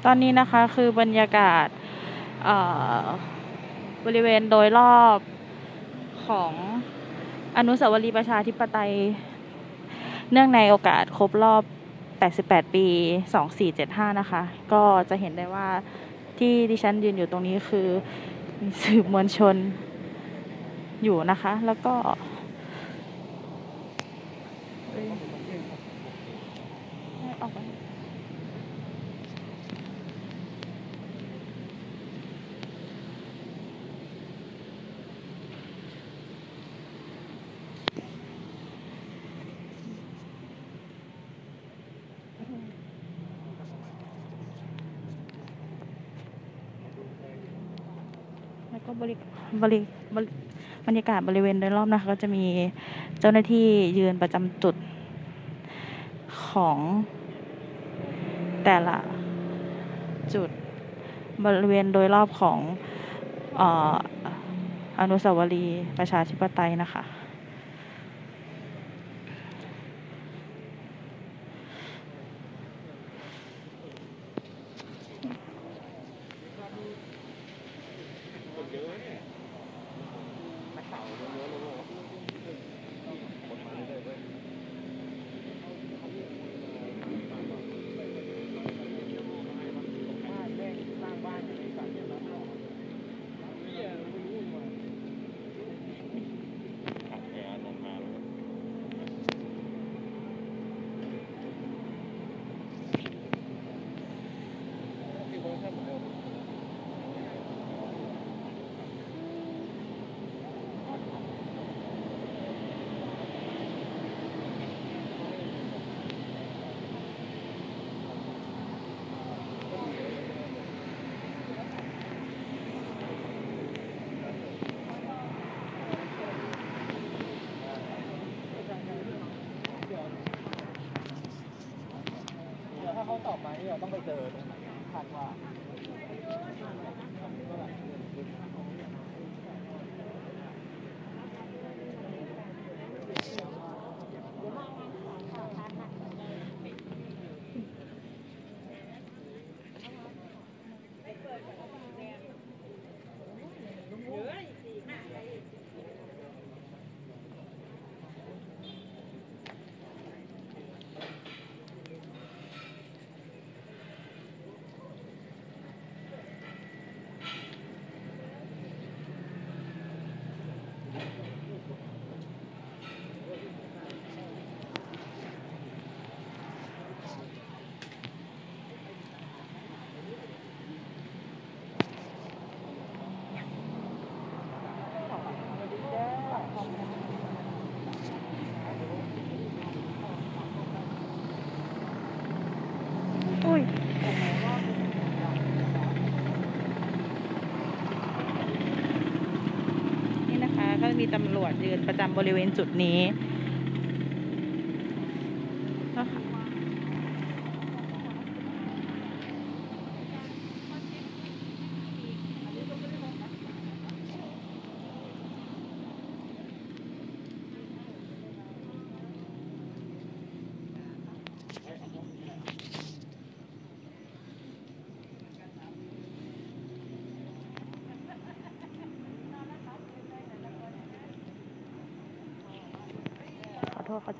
ตอนนี้นะคะคือบรรยากาศเอ่อบริเวณโดยรอบของอนุสาวรีย์ประชาธิปไตยเนื่องในโอกาสครบรอบ 88 ปี 2475 นะคะก็จะเห็นได้ว่าที่ดิฉันยืนอยู่ตรงนี้คือมีสื่อมวลชนอยู่นะคะแล้วก็ออกไปแล้วก็บริบรรยากาศบริเวณโดยรอบนะคะก็จะมีเจ้าหน้าที่ยืนประจำจุดของแต่ละจุดบริเวณโดยรอบของอนุสาวรีย์ประชาธิปไตยนะคะถ้าเขาตอบมาเราต้องไปเจอตรงไหนคาดว่านี่นะคะก็มีตำรวจยืนประจำบริเวณจุดนี้นะคะขอโทษเขาจะ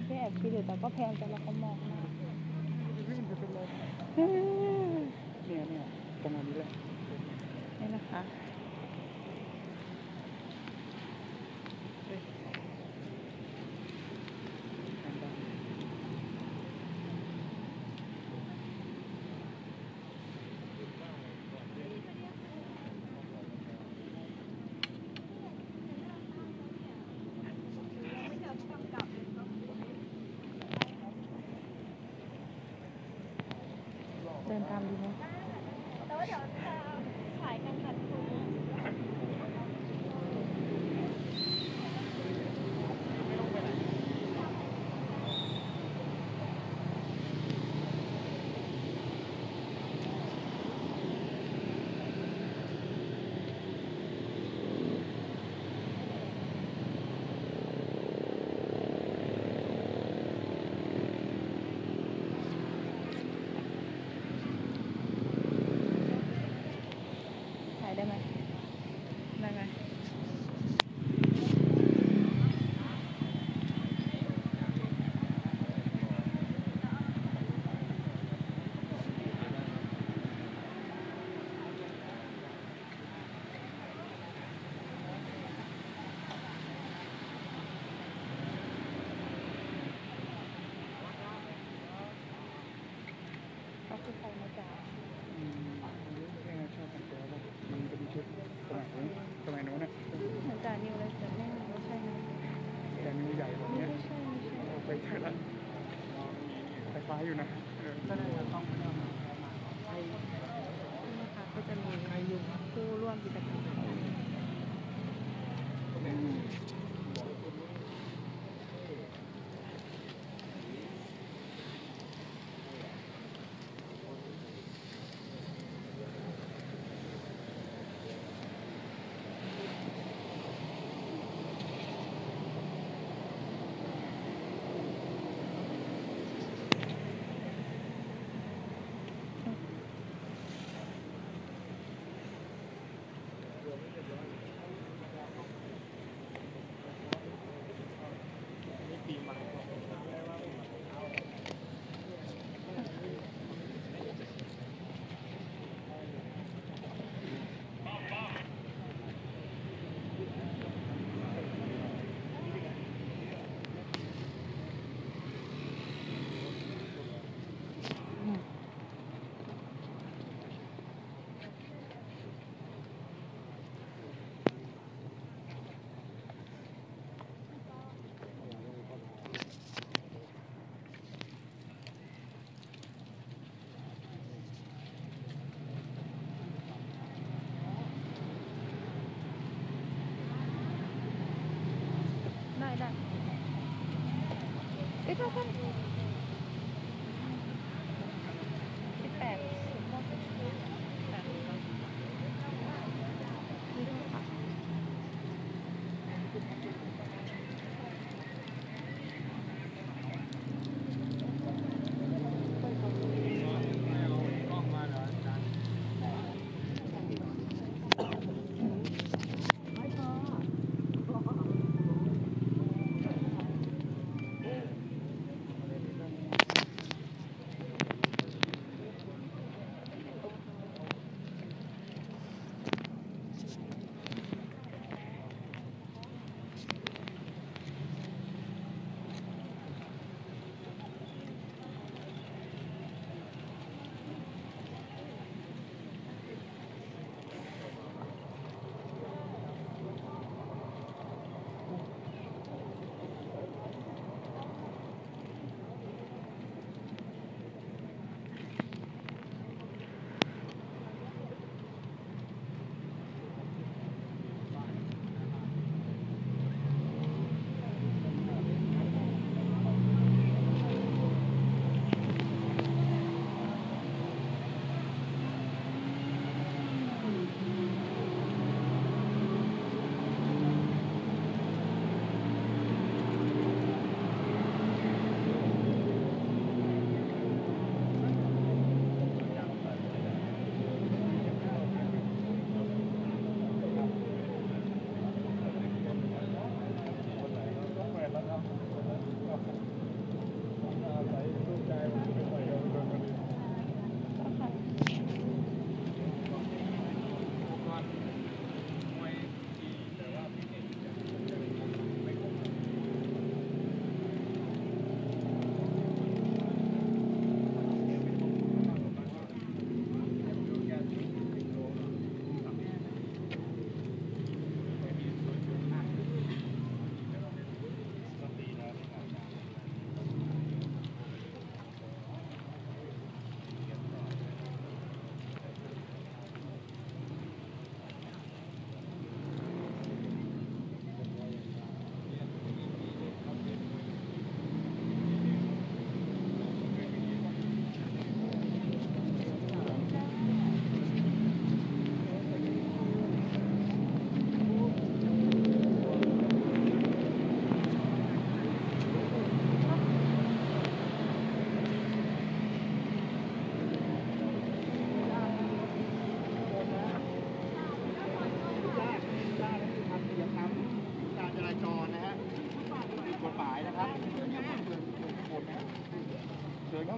ที่แอบคิดอยู่แต่ก็แพงแต่เราก็มองมาวิ่งจะเป็นลมเนี่ยประมาณนี้แหละนี่นะคะเดินตามดีไหมถ่ายได้ไหมได้ไหมก็คือใครมาจากชอบแต่งตัวแบบมันเป็นชุดสมัยโน้นอ่ะเหมือนจานิวเลยแต่ไม่ใช่นะแต่นิ้วใหญ่แบบนี้ไม่ใช่ไปใช่ละคล้ายๆอยู่นะก็น่าจะต้องนะคะก็จะมีผู้ร่วมกิจกรรมได้เอ้ยเท่ากัน18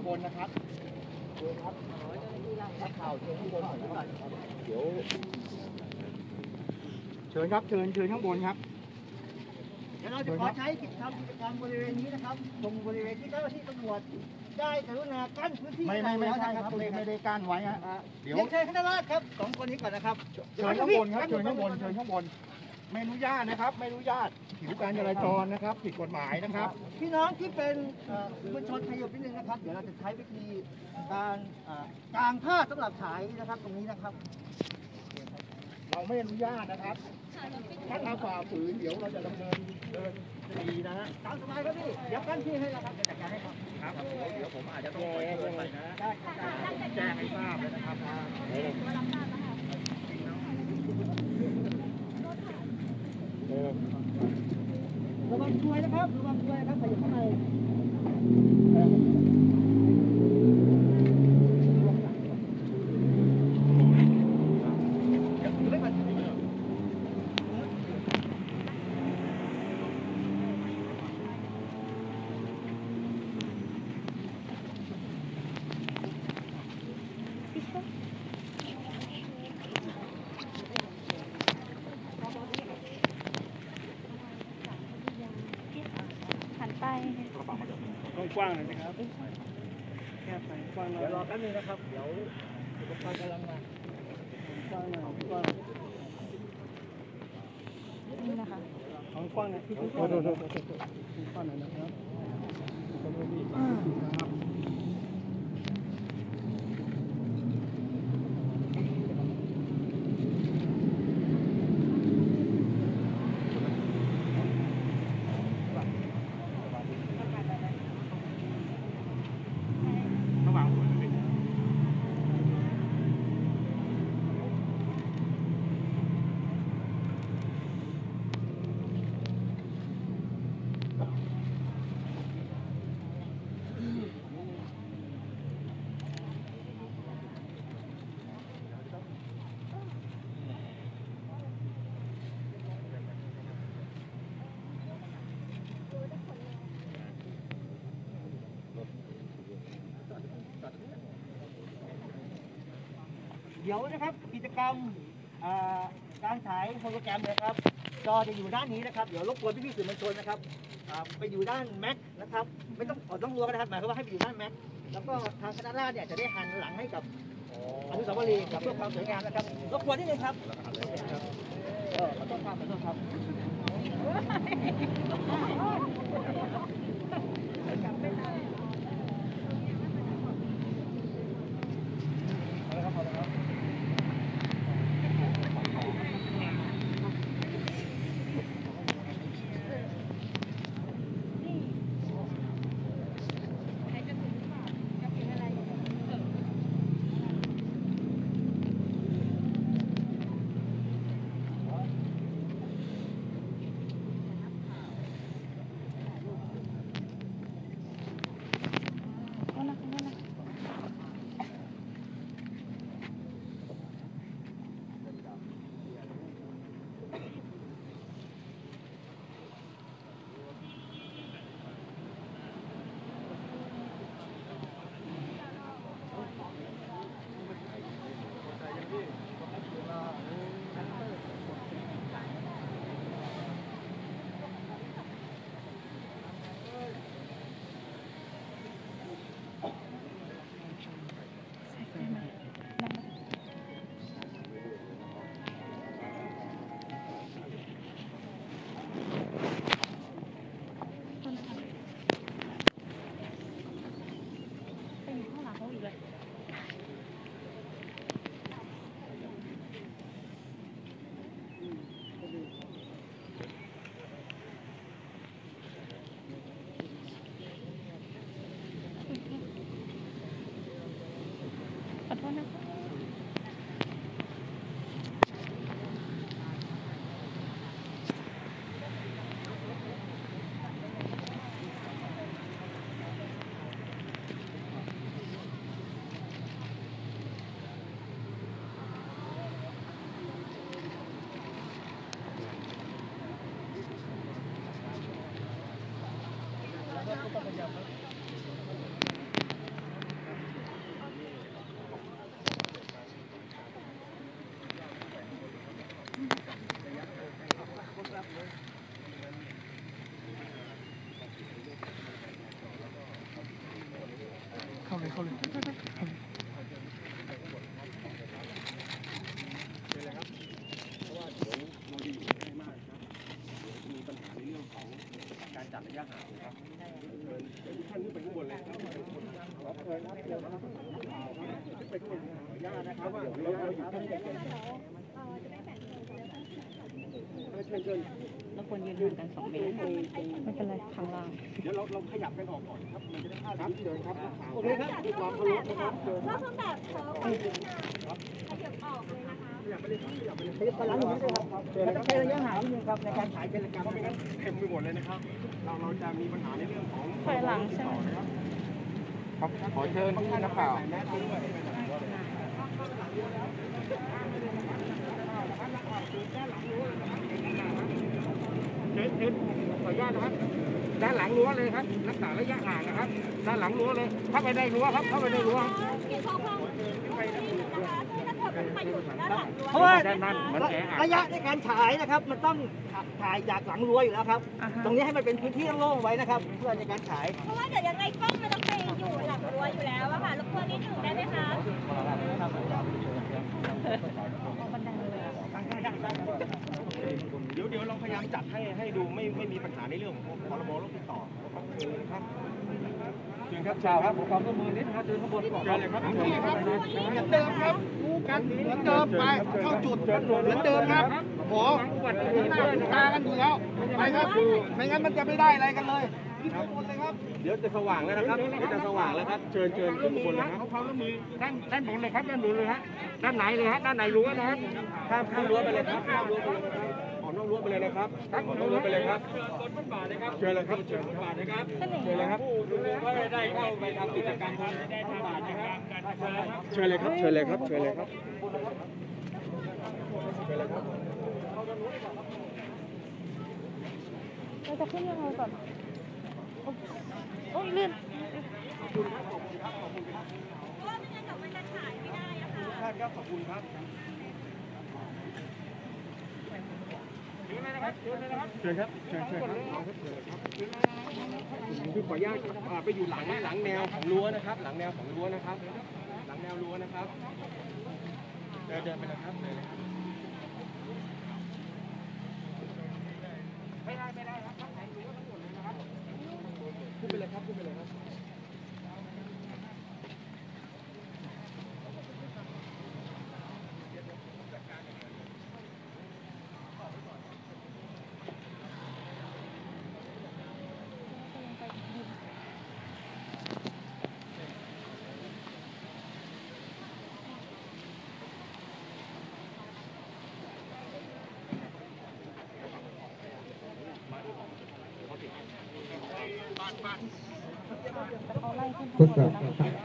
บนนะครับเชิญครับนักข่าวเชิญข้างบนก่อนนะครับเดี๋ยวเชิญครับเชิญข้างบนครับเดี๋ยวเราจะขอใช้กิจกรรมบริเวณนี้นะครับตรงบริเวณที่เจ้าหน้าที่ตำรวจได้กรุณากั้นพื้นที่ไม่ใช่ครับไม่ได้กั้นไว้ฮะเดี๋ยวเชิญคณะราษฎรครับ2 คนนี้ก่อนนะครับเชิญข้างบนครับเชิญข้างบนไม่อนุญาตนะครับไม่อนุญาตผิวการจราจรนะครับผิดกฎหมายนะครับพี่น้องที่เป็นมวลชนขยับนิดนึงนะครับเดี๋ยวเราจะใช้วิธีการกางผ้าสำหรับฉายนะครับตรงนี้นะครับเราไม่อนุญาตนะครับถ้าเราฝ่าฝืนเดี๋ยวเราจะดำเนินคดีนะฮะตามสบายครับพี่เดี๋ยวกั้นที่ให้แล้วครับจะจัดการให้ครับครับเดี๋ยวผมอาจจะต้องไปเชิญไปนะได้แจ้งให้ทราบเลยนะครับระวังช่วยนะครับระวังช่วยครับใครอยู่ข้างในหันไปกว้างๆเลยนะครับแค่ไปกว้างหน่อยเดี๋ยวรอแป๊บนึงนะครับเดี๋ยวอุปกรณ์กำลังมากว้างหน่อยกว้างนี่นะคะของกว้างนะที่กว้างหน่อยนะครับเดี๋ยวนะครับกิจกรรมการฉายโฮโลแกรมนะครับจอจะอยู่ด้านนี้นะครับเดี๋ยวรบกวนพี่ๆสื่อมวลชนนะครับไปอยู่ด้านแม็กนะครับไม่ต้องรั้วก็ได้ครับหมายความว่าให้ไปอยู่ด้านแม็กแล้วก็ทางคณะราษฎรเนี่ยจะได้หันหลังให้กับอนุสาวรีย์กับเพื่อความสวยงามนะครับรบกวนนิดนึงครับขอโทษครับแล้วควรยืนห่างกัน2 เมตรไม่เป็นไรข้างล่างเดี๋ยวเราขยับกันออกก่อนครับมันจะได้ภาพเดินครับโอเคครับด้วยความเคารพนะครับว่าเครื่องแบบเขาขยับออกเลยนะคะขยับไปเลยขยับไปหลังนี้ด้วยครับแล้วต้องใช้ระยะห่างนิดนึงครับในการถ่ายเป็นรายการเพราะไม่งั้นเต็มไปหมดเลยนะครับเราจะมีปัญหาในเรื่องของถอยหลังใช่ไหมครับขอเชิญที่นักข่าวเชิญขออนุญาตนะครับด้านหลังรั้วเลยครับรักษาระยะห่างนะครับด้านหลังรั้วเลยเข้าไปในรั้วครับเข้าไปในรั้วเพราะว่าระยะในการฉายนะครับมันต้องถ่ายจากหลังรั้วอยู่แล้วครับตรงนี้ให้มันเป็นพื้นที่โล่งไว้นะครับเพื่อในการฉายเพราะว่าเดี๋ยวยังไงกล้องมันต้องไปอยู่หลังรั้วอยู่แล้วอะค่ะรบกวนนิดหนึ่งได้ไหมคะเดี๋ยวเราพยายามจัดให้ดูไม่มีปัญหาในเรื่องของพรบโรคติดต่อครับเชิญครับชาวครับผมความร่วมมือนิดนะครับเชิญข้างบนก่อนเลยครับเหมือนเดิมครับดูกันเหมือนเดิมไปเข้าจุดเหมือนเดิมครับขอที่หน้าดูตากันอยู่แล้วไปครับไม่งั้นมันจะไม่ได้อะไรกันเลยขึ้นข้างบนเลยครับเดี๋ยวจะสว่างแล้วนะครับเดี๋ยวจะสว่างแล้วครับเชิญขึ้นข้างบนเลยครับความร่วมมือด้านบนเลยครับด้านบนเลยฮะด้านไหนเลยฮะด้านไหนรั้วนะครับข้ามรั้วไปเลยครับข้ามรั้วไปเลยครับออกนอกรั้วไปเลยนะครับออกนอกรั้วไปเลยครับเชิญเลยครับเชิญฟุตบาทนะครับเชิญเลยครับก็ได้เข้าไปทำกิจกรรมทางฟุตบาทนะครับเชิญเลยครับเชิญเลยครับเชิญเลยครับเชิญเลยครับเราจะขึ้นยังไงก่อนโอ้ยลื่นขอบคุณครับขอบคุณครับขอบคุณครับเพราะว่าไม่งั้นเดี๋ยวมันจะถ่ายไม่ได้อะค่ะทุกท่านครับขอบคุณครับเชิญครับเชิญครับเชิญครับเชิญครับคือขออนุญาตไปอยู่หลังแนวของรั้วนะครับหลังแนวของรั้วนะครับหลังแนวรั้วนะครับเดินไปเลยครับเลยครับไม่ได้ครับทั้งรั้วทั้งหมดเลยนะครับขึ้นไปเลยครับขึ้นไปเลยครับทดสอบ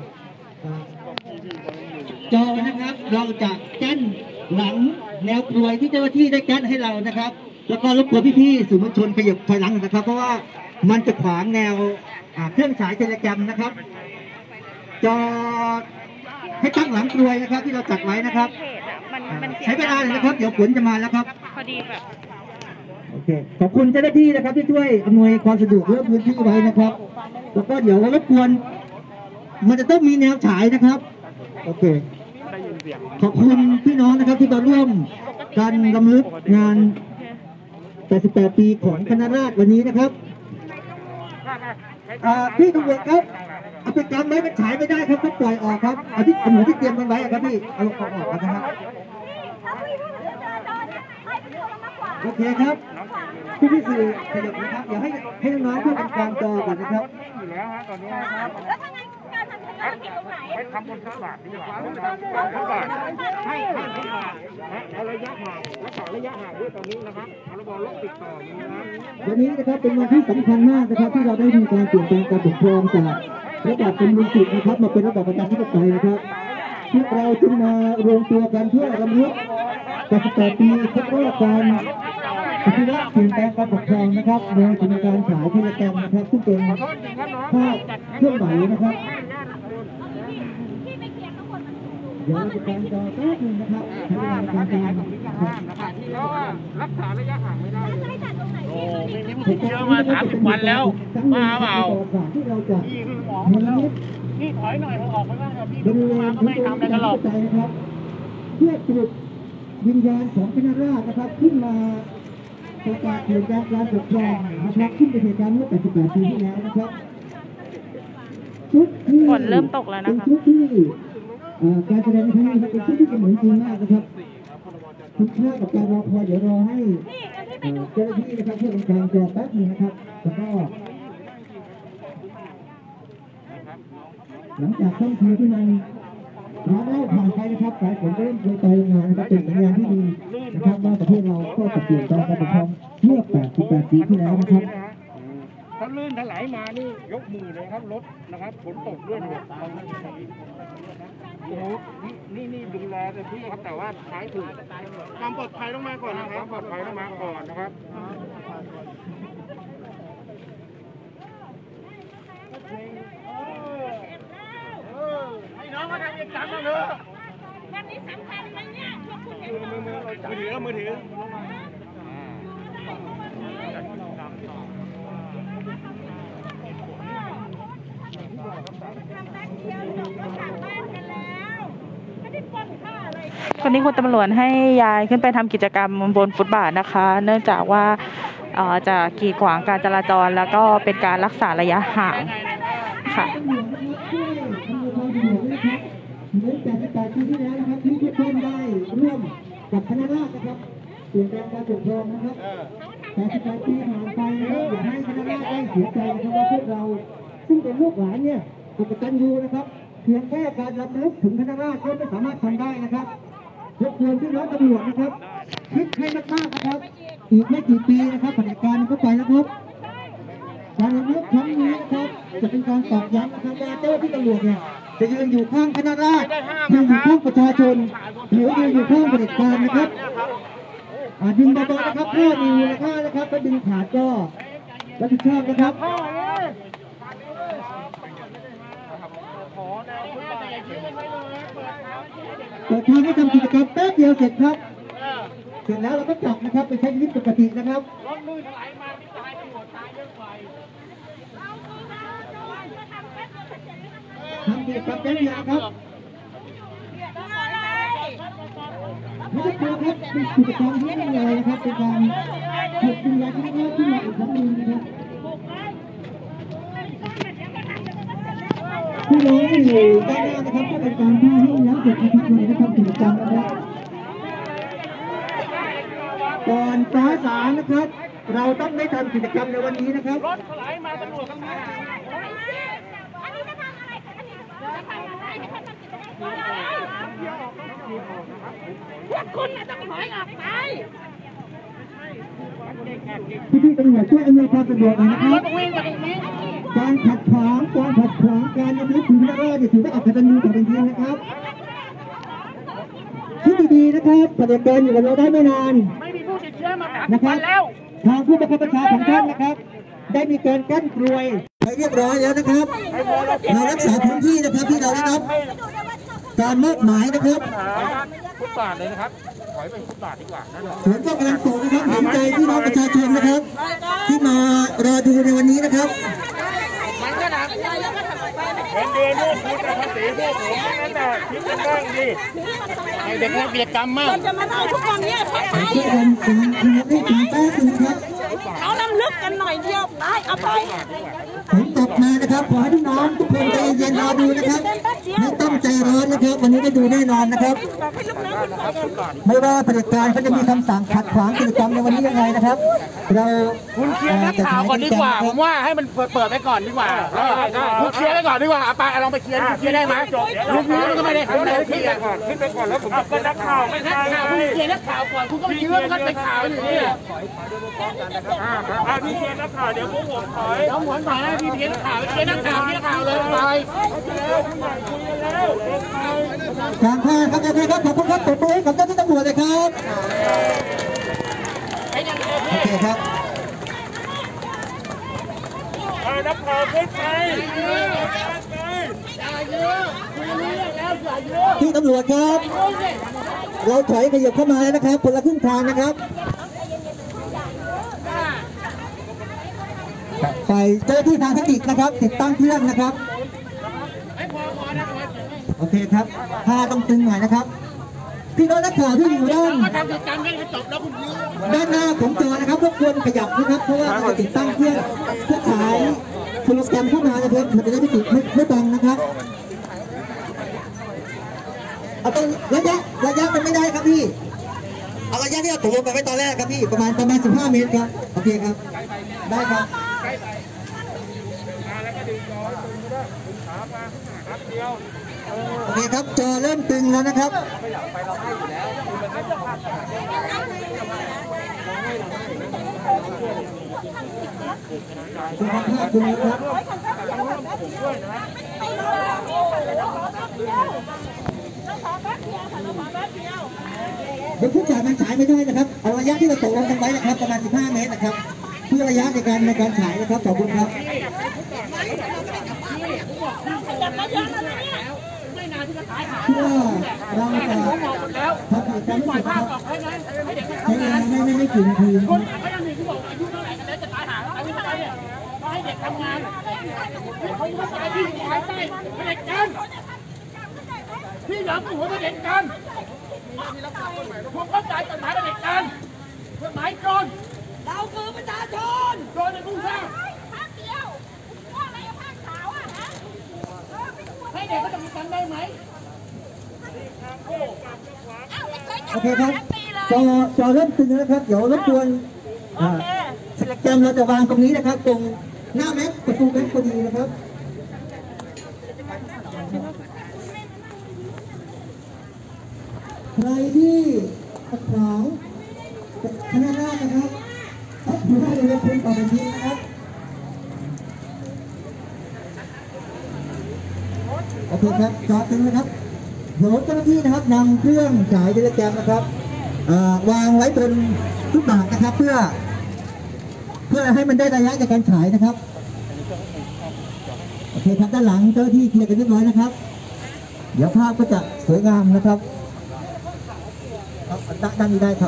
จอนะครับเราจะกั้นหลังแนวกลวยที่เจ้าหน้าที่ได้กั้นให้เรานะครับแล้วก็รบกวนพี่ๆสื่อมวลชนขยับถอยหลังนะครับเพราะว่ามันจะขวางแนวเครื่องฉายเทเลแกรมนะครับจอให้ตั้งหลังกลวยนะครับที่เราจัดไว้นะครับใช้เวลาเลยนะครับเดี๋ยวฝนจะมาแล้วครับพอดีแบบโอเคขอบคุณเจ้าหน้าที่นะครับที่ช่วยอำนวยความสะดวกเรื่องพื้นที่ไว้นะครับแล้วก็เดี๋ยวรบกวนมันจะต้องมีแนวฉายนะครับโอเคขอบคุณพี่น้องนะครับที่มาร่วมการรำลึกงาน88 ปีของคณะราษฎรวันนี้นะครับพี่ตำรวจครับเอาไปกำไว้มันฉายไม่ได้ครับต้องปล่อยออกครับเอาที่หนูที่เตรียมกันไว้ครับพี่เอาออกนะครับโอเคครับพี่สื่อขยับนะครับเดี๋ยวให้น้องๆเพื่อเป็นกลางจอก่อนนะครับอยู่แล้วฮะตอนนี้นะครับแล้วทางการทำธุรกิจตรงไหนให้ทำบนฟุตบาทดีกว่าฟุตบาทให้ฟุตบาทเอาระยะห่างรักษาระยะห่างด้วยตอนนี้นะครับพรบโรคติดต่อนะครับวันนี้นะครับเป็นวันที่สำคัญมากนะครับที่เราได้มีการเปลี่ยนแปลงการปกครองจากระบอบคอมมิวนิสต์นะครับมาเป็นระบอบประชาธิปไตยนะครับที่เราจึงมารวมตัวกันเพื่อรำลึก88 ปีครบรอบการปฏิวัติเปลี่ยนแปลงการปกครองนะครับโดยมีการฉายเทเลแกรมนะครับซึ่งเป็นภาพเคลื่อนไหวนะครับเดี๋ยวเราจะการจอแป๊บนึงนะครับใช้เวลาการจอเพราะว่ารักษาระยะห่างไม่ได้โอ้ไม่มีเชื้อมา30 วันแล้วมาเปล่าที่เราจะพี่ถอยหน่อยออกไปบ้างครับพี่บริเวณที่เป็นการเข้าใจนะครับเพื่อปลุกวิญญาณของคณะราษฎรนะครับขึ้นมาประกาศเปลี่ยนแปลงการปกครองนะครับขึ้นไปเหตุการณ์เมื่อ88 ปีที่แล้วนะครับชุดที่ฝนเริ่มตกแล้วนะคะเป็นชุดที่การแสดงในครั้งนี้เป็นชุดที่เหมือนจริงมากนะครับคุณค่ากับการรอคอยเดี๋ยวรอให้เจ้าหน้าที่นะครับเพื่อเป็นการจอแป๊บนึงนะครับแล้วก็หลังจากต้นทีที่มันร้อนเล่าผ่านไปนะครับสายฝนเริ่มโปรยปลายลงมานะครับเป็นสัญญาณที่ดีนะครับว่าประเทศเราก็จะเปลี่ยนแปลงการปกครองเมื่อ88 ปีที่แล้วนะครับถ้าลื่นถลายมานี่ยกมือเลยครับรถนะครับฝนตกด้วยเนี่ยโอ้โหนี่ดูแลเต็มที่ครับแต่ว่าท้ายถูกความปลอดภัยต้องมาก่อนนะครับปลอดภัยต้องมาก่อนนะครับให้น้องมาทำกิจกรรมมาเถอะวันนี้สำคัญไหมเนี่ยพวกคุณเห็นไหมมือถือคนนี้คุณตำรวจให้ยายขึ้นไปทำกิจกรรมบนฟุตบาทนะคะ เนื่องจากว่าจะกีดขวางการจราจรแล้วก็เป็นการรักษาระยะห่างค่ะเหมือน88 ปีที่แล้วนะครับที่ทุกคนได้ร่วมกับคณะราษฎรนะครับเปลี่ยนแปลงการปกครองนะครับ88 ปีผ่านไปนะครับอย่าให้คณะราษฎรได้เสียใจนะครับว่าพวกเราซึ่งเป็นลูกหลานเนี่ยกตัญญูนะครับเพียงแค่การรำลึกถึงคณะราษฎรก็ไม่สามารถทำได้นะครับรบกวนพี่น้องตำรวจนะครับคิดให้มากๆนะครับอีกไม่กี่ปีนะครับเผด็จการมันก็ไปแล้วครับการรำลึกครั้งนี้นะครับจะเป็นการตอกย้ำนะครับว่าเจ้าที่ตำรวจเนี่ยจะยืนอยู่ข้างคณะราษฎรยืนอยู่ข้างประชาชนหรือยืนอยู่ข้างเผด็จการนะครับดึงเบาๆนะครับถ้ามีมูลค่านะครับก็ดึงขาดก็รับผิดชอบนะครับเปิดทางให้ทำกิจกรรมแป๊บเดียวเสร็จครับเสร็จแล้วเราก็กลับนะครับไปใช้ชีวิตปกตินะครับทำกิจกรรมแป๊บเดียวครับไม่ใช่ครับเป็นกิจกรรมที่ยิ่งใหญ่นะครับเป็นการปลุกวิญญาณที่น่าขึ้นมาอีกครั้งหนึ่งนะครับผู้น้องที่อยู่ด้านหน้านะครับก็เป็นการที่ให้แล้วเด็กทุกคนนะครับกิจกรรมนะครับก่อนฟ้าสางนะครับเราต้องได้ทำกิจกรรมในวันนี้นะครับรถถลายมาตำรวจข้างหน้าอันนี้จะทำอะไรอันนี้จะทำอะไรให้เขาทำกิจกรรมพวกคุณเนี่ยต้องถอยออกไปพี่ตำรวจช่วยอำนวยความสะดวกหน่อยนะครับการขัดขวางการรำลึกถึงพระราชถือว่าอักตันยูต่อเป็นจริงนะครับคิดดีๆนะครับเผด็จการอยู่กับเราได้ไม่นานไม่มีผู้ติดเชื้อมานะครับทางผู้บังคับบัญชาของท่านนะครับได้มีการกั้นกลวยให้เรียบร้อยแล้วนะครับเรารักษาพื้นที่นะครับที่เราได้รับการมอบหมายนะครับฟุตบาทเลยนะครับถอยไปฟุตบาทดีกว่านั่นแหละผมก็กำลังส่งนะครับเห็นใจพี่น้องประชาชนนะครับที่มารอดูในวันนี้นะครับมันก็หนักเงินเดือนลูกคุณแต่ภาษีพวกผมนั่นแหละคิดกันบ้างดิให้เด็กนักกิจกรรมมากจะมาได้ทุกคนเนี่ยเพราะอะไรเขาลำลึกกันหน่อยเดียวไปเอาไปผมตกมานะครับขอให้น้องทุกคนใจเย็นรอดูนะครับไม่ต้องใจร้อนนะครับวันนี้ได้ดูแน่นอนนะครับไม่ว่าเผด็จการเขาจะมีคำสั่งขัดขวางกิจกรรมในวันนี้ยังไงนะครับเราคุณเคลียร์นักข่าวก่อนดีกว่าผมว่าให้มันเปิดไปก่อนดีกว่าคุณเคลียร์ไปก่อนดีกว่าไปลองไปเคลียร์ได้ไหมลูกนี้มันก็ไม่ได้ทำอะไรเคลียร์ก่อนขึ้นไปก่อนแล้วผมก็นักข่าวไม่ใช่คุณเคลียร์นักข่าวก่อนคุณก็ไปยืนกันไปข่าวอยู่นี่พี่เคลียร์นักข่าวเดี๋ยวพวกผมถอยแล้วหมุนถอยให้พี่เคลียร์นักข่าวเคลียร์นักข่าวเลยไปการพาครับขอบคุณครับขอบคุณครับตบมือให้กับเจ้าที่ตำรวจเลยครับโอเคครับนักข่าวขึ้นไปที่ตำรวจครับเราถอยขยับเข้ามาแล้วนะครับคนละครึ่งทางนะครับฝ่ายเจ้าที่ทางเทคนิคนะครับติดตั้งเครื่องนะครับอเคครับผ้าต้องตึงหน่อยนะครับพี่น้องนักข่าวที่อยู่ด้านหน้าของจอนะครับรบกวนขยับนะครับเพราะว่าเราจะติดตั้งเครื่องฉายโปรแกรมเข้ามานะครับมันจะได้ไม่บังนะครับเอาตรงระยะมันไม่ได้ครับพี่เอาระยะที่เราตกลงกันไว้ตอนแรกครับพี่ประมาณ15 เมตรครับโอเคครับได้ครับโอเคครับจอเริ่มตึงแล้วนะครับคุณภาพคุณครับเดี๋ยวผู้จ่ายมันฉายไม่ได้นะครับเอาระยะที่เราตกลงกันไว้นะครับประมาณ15 เมตรนะครับเพื่อระยะในการฉายนะครับขอบคุณครับเพื่อเราจะทำกิจกรรมให้เสร็จนะครับใช้เวลาไม่กี่นาทีให้เด็กทำงานเขาเข้าใจที่อยู่ภายใต้เผด็จการที่หลังหัวเผด็จการผมเข้าใจกฎหมายเผด็จการกฎหมายโจรเราคือประชาชนโจรในผู้สร้างให้เด็กเขาจะมีกันได้ไหมโอเคครับจอเริ่มตึงแล้วครับเดี๋ยวรบกวนโปรแกรมเราจะวางตรงนี้นะครับตรงหน้าแม็กประตูแม็กพอดีนะครับใครที่ขัดขวางคณะราษฎรนะครับอยู่ได้เลยคุณต่อไปทีนะครับโอเคครับจอตึงนะครับเดี๋ยวเจ้าหน้าที่นะครับนำเครื่องฉายเทเลแกรมนะครับวางไว้บนทุกบาทนะครับเพื่อให้มันได้ระยะในการฉายนะครับโอเคครับด้านหลังเจ้าที่เคลียร์กันเรียบร้อยนะครับเดี๋ยวภาพก็จะสวยงามนะครับด้านนี้ได้ครับ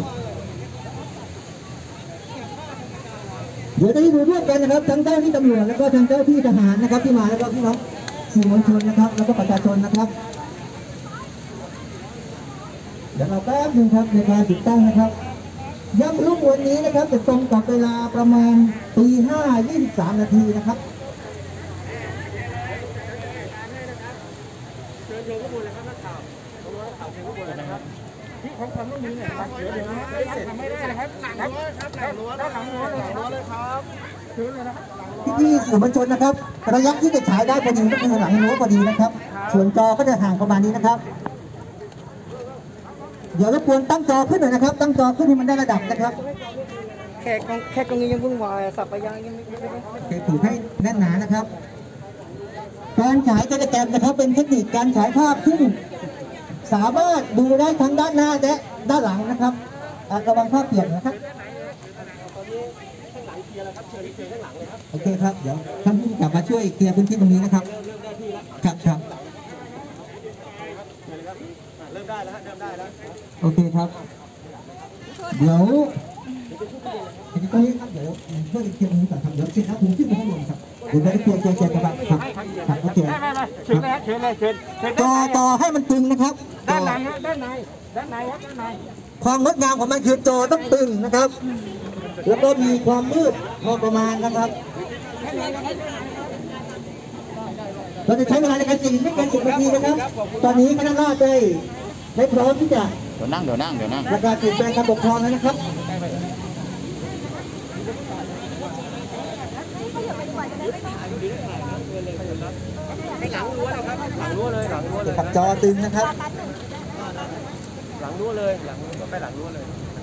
เดี๋ยวจะได้ดูร่วมกันนะครับทั้งเจ้าที่ตำรวจแล้วก็ทั้งเจ้าที่ทหารนะครับที่มาแล้วก็พี่น้องสื่อมวลชนนะครับแล้วก็ประชาชนนะครับเดี๋ยวเราแป๊บนึงครับในการติดตั้งนะครับย่ำรุ่งวันนี้นะครับจะตรงกับเวลาประมาณ5:23 นาทีนะครับเชิญโยมข้อมูลเลยครับนักข่าวข่าวเชิญข้อมูลเลยนะครับที่ของความร่วมมือเนี่ยครับเดี๋ยวทำไม่ได้นะครับหลังรั้วครับหลังรั้วเลยครับเชิญเลยนะครับพี่สื่อมวลชนนะครับระยะที่จะฉายได้พอดีก็คือหลังรั้วพอดีนะครับส่วนจอก็จะห่างประมาณนี้นะครับเดี๋ยวรบกวนตั้งจอขึ้นหน่อยนะครับตั้งจอขึ้นให้มันได้ระดับนะครับแค่ตรงนี้ยังวุ่นวายสับไปยังไม่ผูกให้แน่นหนานะครับการฉายเทเลแกรมนะครับเป็นเทคนิคการฉายภาพที่สามารถดูได้ทั้งด้านหน้าและด้านหลังนะครับระวังภาพเปียกนะครับโอเคครับเดี๋ยวท่านผู้กลับมาช่วยเคลียร์พื้นที่ตรงนี้นะครับครับเริ่มได้แล้วเริ่มได้แล้วโอเคครับเดี๋ยวตอนนี้ครับเดี๋ยวช่วยเคลียร์ตรงนี้ก่อนครับเดี๋ยวเสร็จแล้วผมขึ้นไปข้างบนครับเดี๋ยวได้เคลียร์กันครับโอเคเชิญเลยเชิญต่อให้มันตึงนะครับด้านในครับด้านในความงดงามของมันคือจอต้องตึงนะครับแล้วก็มีความมืดพอประมาณนะครับเราจะใช้เวลาในการไม่เกิน10 นาทีนะครับตอนนี้คณะราษฎรได้พร้อมที่จะเดี๋ยวนั่งประกาศเปลี่ยนแปลงการปกครองแล้วนะครับหลังรั้วนะครับหลังรั้วเลยกับจอตึงนะครับหลังรั้วเลยหลังก็ไปหลังรั้วเลย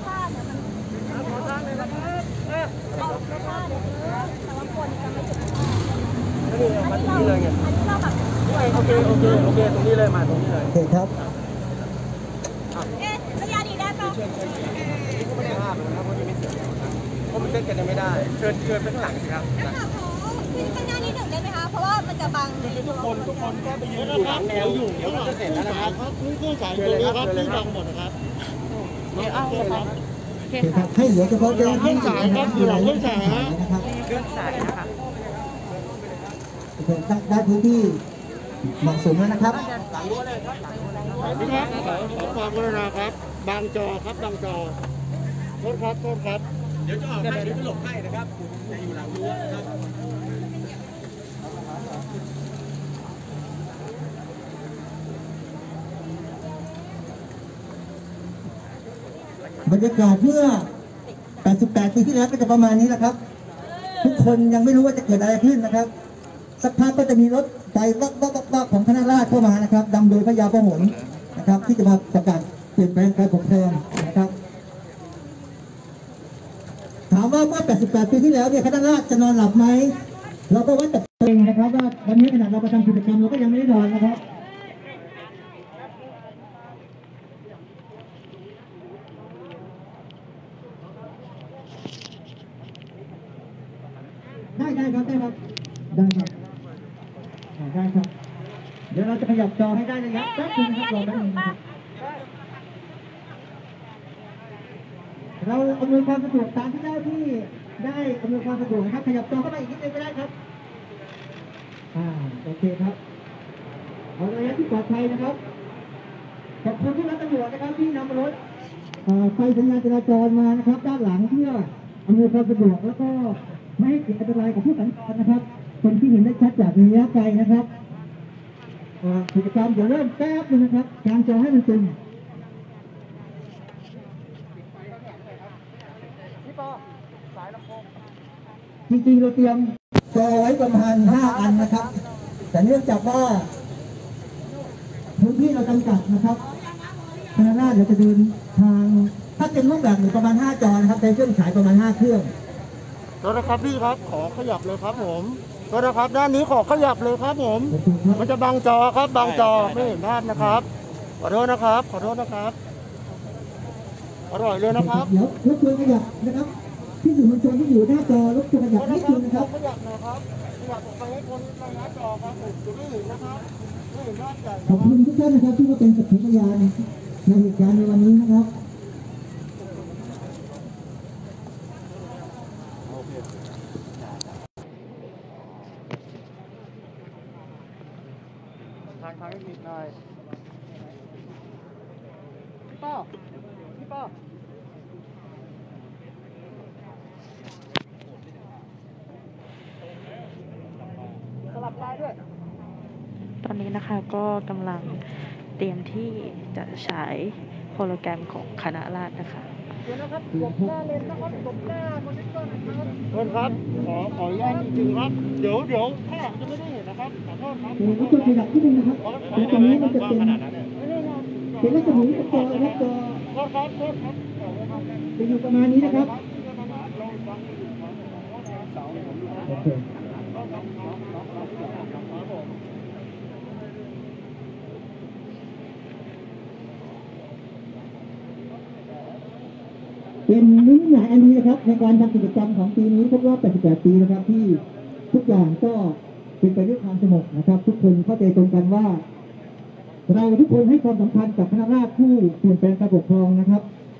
นี่มาตรงนี้เลยไงโอเคตรงนี้เลยมาตรงนี้เลยโอเคครับระยะดีได้ปะนี่ก็ไม่ได้ห้ามนะครับเพราะยังไม่เสร็จเพราะมันเซ็ตกันยังไม่ได้เชิญไปข้างหลังสิครับขึ้นข้างหน้านิดหนึ่งได้ไหมคะเพราะว่ามันจะบังทุกคนก็ไปยืนอยู่หลังแนวอยู่เดี๋ยวมันจะเสร็จแล้วนะครับเครื่องฉายเลยครับที่บังหมดนะครับเอาครับให้เหลือเฉพาะเครื่องฉายครับอยู่หลังเครื่องฉายเครื่องฉายนะคะได้พื้นที่เหมาะสมแล้วนะครับนี่ครับขอความกรุณาครับบางจอครับบางจอโทษครับโทษครับเดี๋ยวจะออกให้เดี๋ยวจะหลบให้นะครับจะอยู่หลังรั้วนะครับบรรยากาศเมื่อ 88 ปีที่แล้วก็จะประมาณนี้แหละครับ ทุกคนยังไม่รู้ว่าจะเกิดอะไรขึ้นนะครับ สักพักก็จะมีรถไฟวับของคณะราษฎรเข้ามานะครับนำโดยพระยาพหลนะครับ ที่จะมาประกาศเปลี่ยนแปลงการปกครองนะครับ ถามว่าเมื่อ 88 ปีที่แล้วเนี่ยคณะราษฎรจะนอนหลับไหมเราก็วัดจากตัวเองนะครับว่าวันนี้ขณะเราไปทำกิจกรรมเราก็ยังไม่ได้นอนนะครับได้ครับได้ครับเดี๋ยวเราจะขยับจอให้ได้ระยะแป๊บนึงนะครับรอแป๊บนึงนะครับเราอำนวยความสะดวกตามที่เจ้าที่ได้อำนวยความสะดวกนะครับขยับจอเข้ามาอีกนิดนึงก็ได้ครับโอเคครับเอาระยะที่ปลอดภัยนะครับขอบคุณที่รับตำรวจนะครับที่นำรถไฟสัญญาณจราจรมานะครับด้านหลังเพื่ออำนวยความสะดวกแล้วก็ไม่ให้เกิดอันตรายกับผู้สัญจรนะครับเป็นที่เห็นได้ชัดจากระยะไกลนะครับกิจกรรมเดี๋ยวเริ่มแป๊บนึงนะครับการจอให้มันตึงจริงๆเราเตรียมจอไว้ประมาณ5 อันนะครับแต่เนื่องจากว่าพื้นที่เราจำกัดนะครับคณะราษฎรเราจะเดินทางถ้าเต็มรูปแบบหรือประมาณ5 จอนะครับใช้เครื่องฉายประมาณ5 เครื่องโทษนะครับพี่ครับขอขยับเลยครับผมโทษนะครับด้านนี้ขอขยับเลยครับผมมันจะบังจอครับบังจอไม่เห็นภาพนะครับขอโทษนะครับขอโทษนะครับอร่อยเลยนะครับเดี๋ยวรบกวนขยับนะครับที่สื่อมวลชนที่อยู่หน้าจอรบกวนขยับนิดนึงนะครับขยับหน่อยครับขยับออกไปให้คนในหน้าจอครับผมจะไม่เห็นนะครับไม่เห็นภาพใหญ่ขอบคุณทุกท่านนะครับที่มาเป็นสักขีพยานในเหตุการณ์ในวันนี้นะครับทางให้ผิดหน่อยพี่ป้าสลับลายด้วยตอนนี้นะคะก็กำลังเตรียมที่จะฉายโฮโลแกรมของคณะราษฎรนะคะเดี๋ยวนะครับกบหน้าเลนนะครับกบหน้าคอนเนคเตอร์นะครับเพื่อนครับขออนุญาตจริงๆครับเดี๋ยวข้างหลังจะไม่ได้เห็นนะครับขอโทษครับรบกวนขยับนิดนึงนะครับตรงนี้มันจะเป็นรัศมีจอนะครับจอโทษครับจะอยู่ประมาณนี้นะครับโอเคเป็นนิมิตหมายอันดีนะครับในการทำกิจกรรมของปีนี้ครบรอบ 88 ปีนะครับที่ทุกอย่างก็เป็นไปด้วยความสงบนะครับทุกคนเข้าใจตรงกันว่าเราทุกคนให้ความสำคัญกับคณะราษฎรผู้เปลี่ยนแปลงการปกครองนะครับ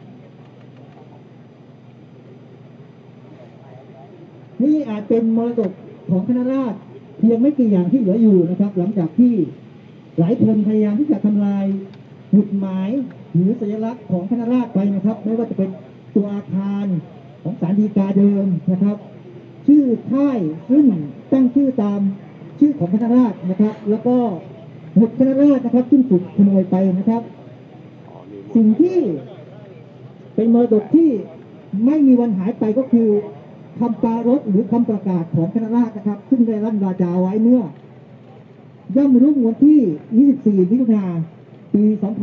นี่อาจเป็นมรดกของคณะราษฎรเพียงไม่กี่อย่างที่เหลืออยู่นะครับหลังจากที่หลายคนพยายามที่จะทำลายหมุดหมายหรือสัญลักษณ์ของคณะราษฎรไปนะครับไม่ว่าจะเป็นตัวอาคารของศาลฎีกาเดิมนะครับชื่อค่ายซึ่งตั้งชื่อตามชื่อของคณะราษฎรนะครับแล้วก็หมุดคณะราษฎรนะครับซึ่งถูกขโมยไปนะครับสิ่งที่เป็นมรดกที่ไม่มีวันหายไปก็คือคำปรารภหรือคำประกาศของคณะราษฎรนะครับซึ่งได้ลั่นวาจาไว้เมื่อย่ำรุ่งวันที่ 24 มิถุนายน ปี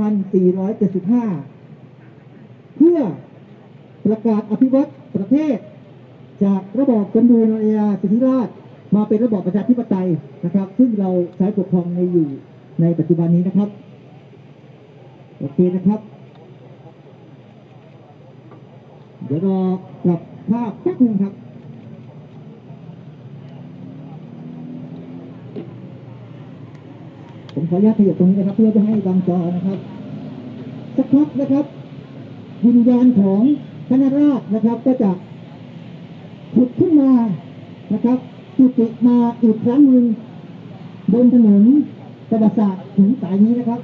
2475 เพื่อประกาศอภิวัตประเทศจากระบอบจำนวนอาญาสิทธิราชย์มาเป็นระบอบประชาธิปไตยนะครับซึ่งเราใช้ปกครองในอยู่ในปัจจุบันนี้นะครับโอเคนะครับเดี๋ยวรอกลับภาพแป๊บนึงครับผมขออนุญาตขยับตรงนี้นะครับเพื่อจะให้บังจอนะครับสักพักนะครับวิญญาณของคณะราษฎรนะครับก็จะผุดขึ้นมานะครับจุติมาอีกครั้งหนึ่งบนถนนประวัติศาสตร์ถึงสายนี้นะครับ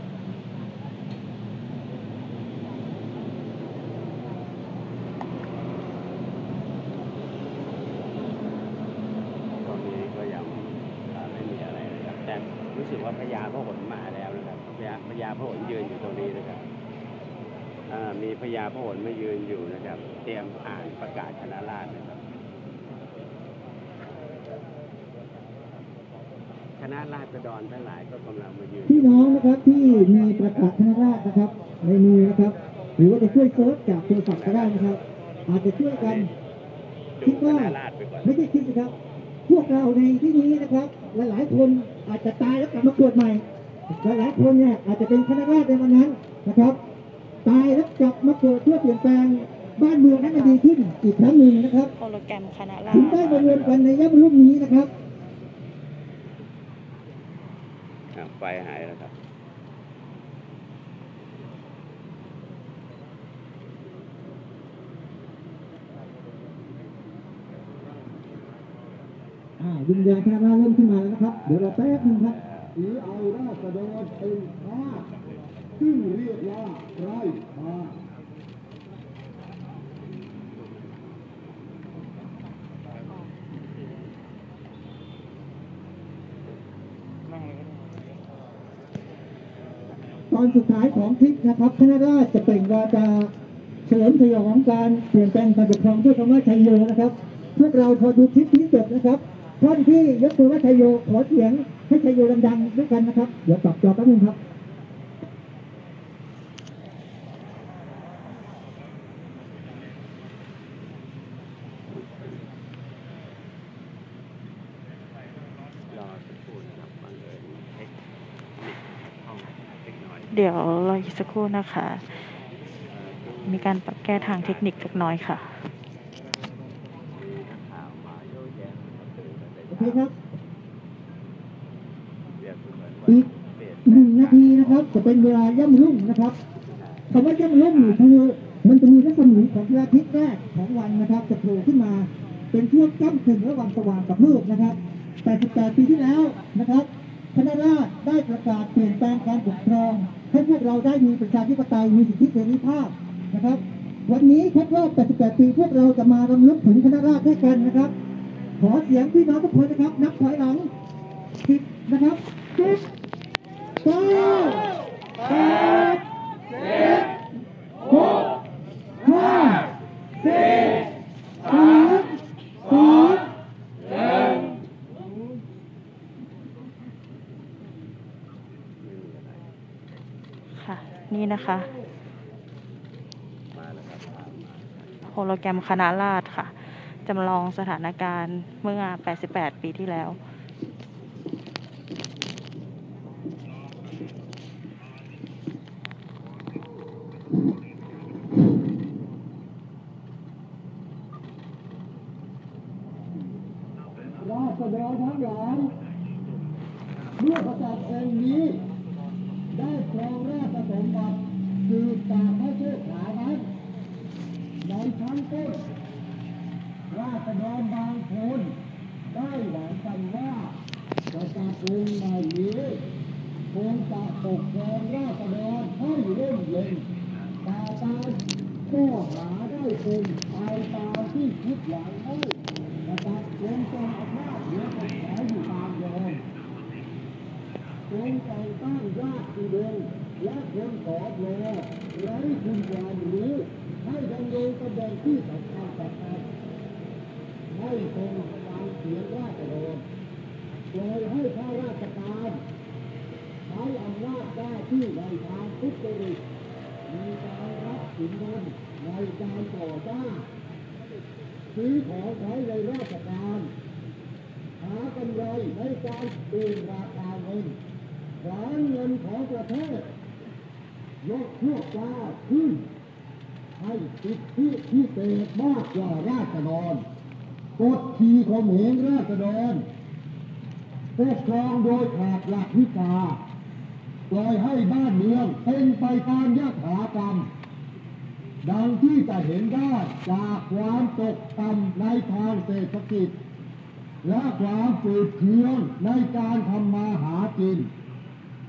ก็ยังไม่มีอะไรนะครับแต่รู้สึกว่าพญาพหลมาแล้วนะครับพญาพหลยืนอยู่ตรงนี้นะครับมีพญาพหลมายืนอยู่นะครับเตรียมอ่านประกาศคณะราษฎรนะครับคณะราษฎรทั้งหลายก็กำลังมายืนพี่น้องนะครับที่มีประกาศคณะราษฎรนะครับในมือนะครับหรือว่าจะช่วยเซิร์ชจากโทรศัพท์ก็ได้นะครับอาจจะช่วยกันคิดว่าไม่ใช่คิดนะครับพวกเราในที่นี้นะครับหลายๆคนอาจจะตายแล้วกลับมาเกิดใหม่หลายๆคนเนี่ยอาจจะเป็นคณะราษฎรในวันนั้นนะครับตายแล้วกลับมาเกิดเพื่อเปลี่ยนแปลงบ้านเมืองให้มันดีขึ้นอีกครั้งหนึ่งนะครับโฮโลแกรมคณะราษฎรถึงได้มารวมกันในย่ำรุ่งนี้นะครับไฟหายแล้วครับวิญญาณคณะราษฎรเริ่มขึ้นมาแล้วนะครับเดี๋ยวเราแป๊บนึงครับหรือเอาราษฎรเป็นข้าซึ่งเรียกว่าไร้ข้าตอนสุดท้ายของคลิปนะครับคณะราษฎรจะเปล่งวาจาเฉลิมฉลองการเปลี่ยนแปลงการปกครองด้วยคำว่าชัยโยนะครับพวกเราพอดูคลิปนี้จบนะครับท่านที่ยกมือว่าชัยโยขอเสียงให้ชัยโยดังๆด้วยกันนะครับเดี๋ยวปรับจอแป๊บนึงครับเดี๋ยวรออีกสักครู่นะคะ มีการปรับแก้ทางเทคนิคเล็กน้อยค่ะโอเคครับอีก1 นาทีนะครับจะเป็นเวลาย่ำรุ่งนะครับคำว่าย่ำรุ่งคือมันจะมีรัศมีของพระอาทิตย์แรกของวันนะครับจะโผล่ขึ้นมาเป็นช่วงก้ำกึ่งระหว่างสว่างกับมืดนะครับ88 ปีที่แล้วนะครับคณะราษฎรได้ประกาศเปลี่ยนแปลงการปกครองให้พวกเราได้มีประชาธิปไตยมีสิทธิเสรีภาพนะครับวันนี้ครบรอบ88 ปีพวกเราจะมารำลึกถึงคณะราษฎรด้วยกันนะครับขอเสียงพี่น้องทุกคนนะครับนับถอยหลัง10นะครับ10 9 8 7 6 5 4 3 2 ค่ะนี่นะคะโฮโลแกรมคณะราษฎรค่ะจำลองสถานการณ์เมื่อ88 ปีที่แล้วราษฎรทั้งหลายเมื่อกษัตริย์องค์นี้ได้ครองราชสมบัติสืบจากพระโชคขานั้นในชั้นต้นราษฎรบางคนได้หวังกันว่ากษัตริย์องค์ใหม่นี้คงจะปกครองราษฎรให้ร่มเย็นแต่การก็หาได้เป็นไปตามที่คิดหวังให้กษัตริย์คงจะอำนาจเหนือกฎหมายอยู่ตามเดิมคงแต่งตั้งญาติวงศ์และคนขอรอไร้คุณความรู้ให้ดำรงตำแหน่งที่สำคัญไม่ทรงฟังเสียงราษฎรปล่อยให้ข้าราชการใช้อำนาจหน้าที่ในทางทุจริตมีการรับสินบนในการก่อสร้างซื้อของใช้ในราชการหากำไรในการเกินราคาเงินหาเงินของประเทศยกพวกจ้าขึ้นให้สิทธิพิเศษมากกว่าราษฎรกดขี่ข่มเหงราษฎรปกครองโดยขาดหลักวิชาปล่อยให้บ้านเมืองเป็นไปตามยถากรรมดังที่จะเห็นได้จากความตกต่ำในทางเศรษฐกิจและความฝืดเคืองในการทำมาหากิน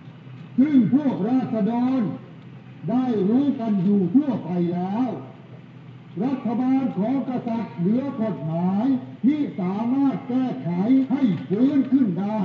ซึ่งพวกราษฎรได้รู้กันอยู่ทั่วไปแล้วรัฐบาลของกษัตริย์เหนือกฎหมายที่สามารถแก้ไขให้ฟื้นขึ้นได้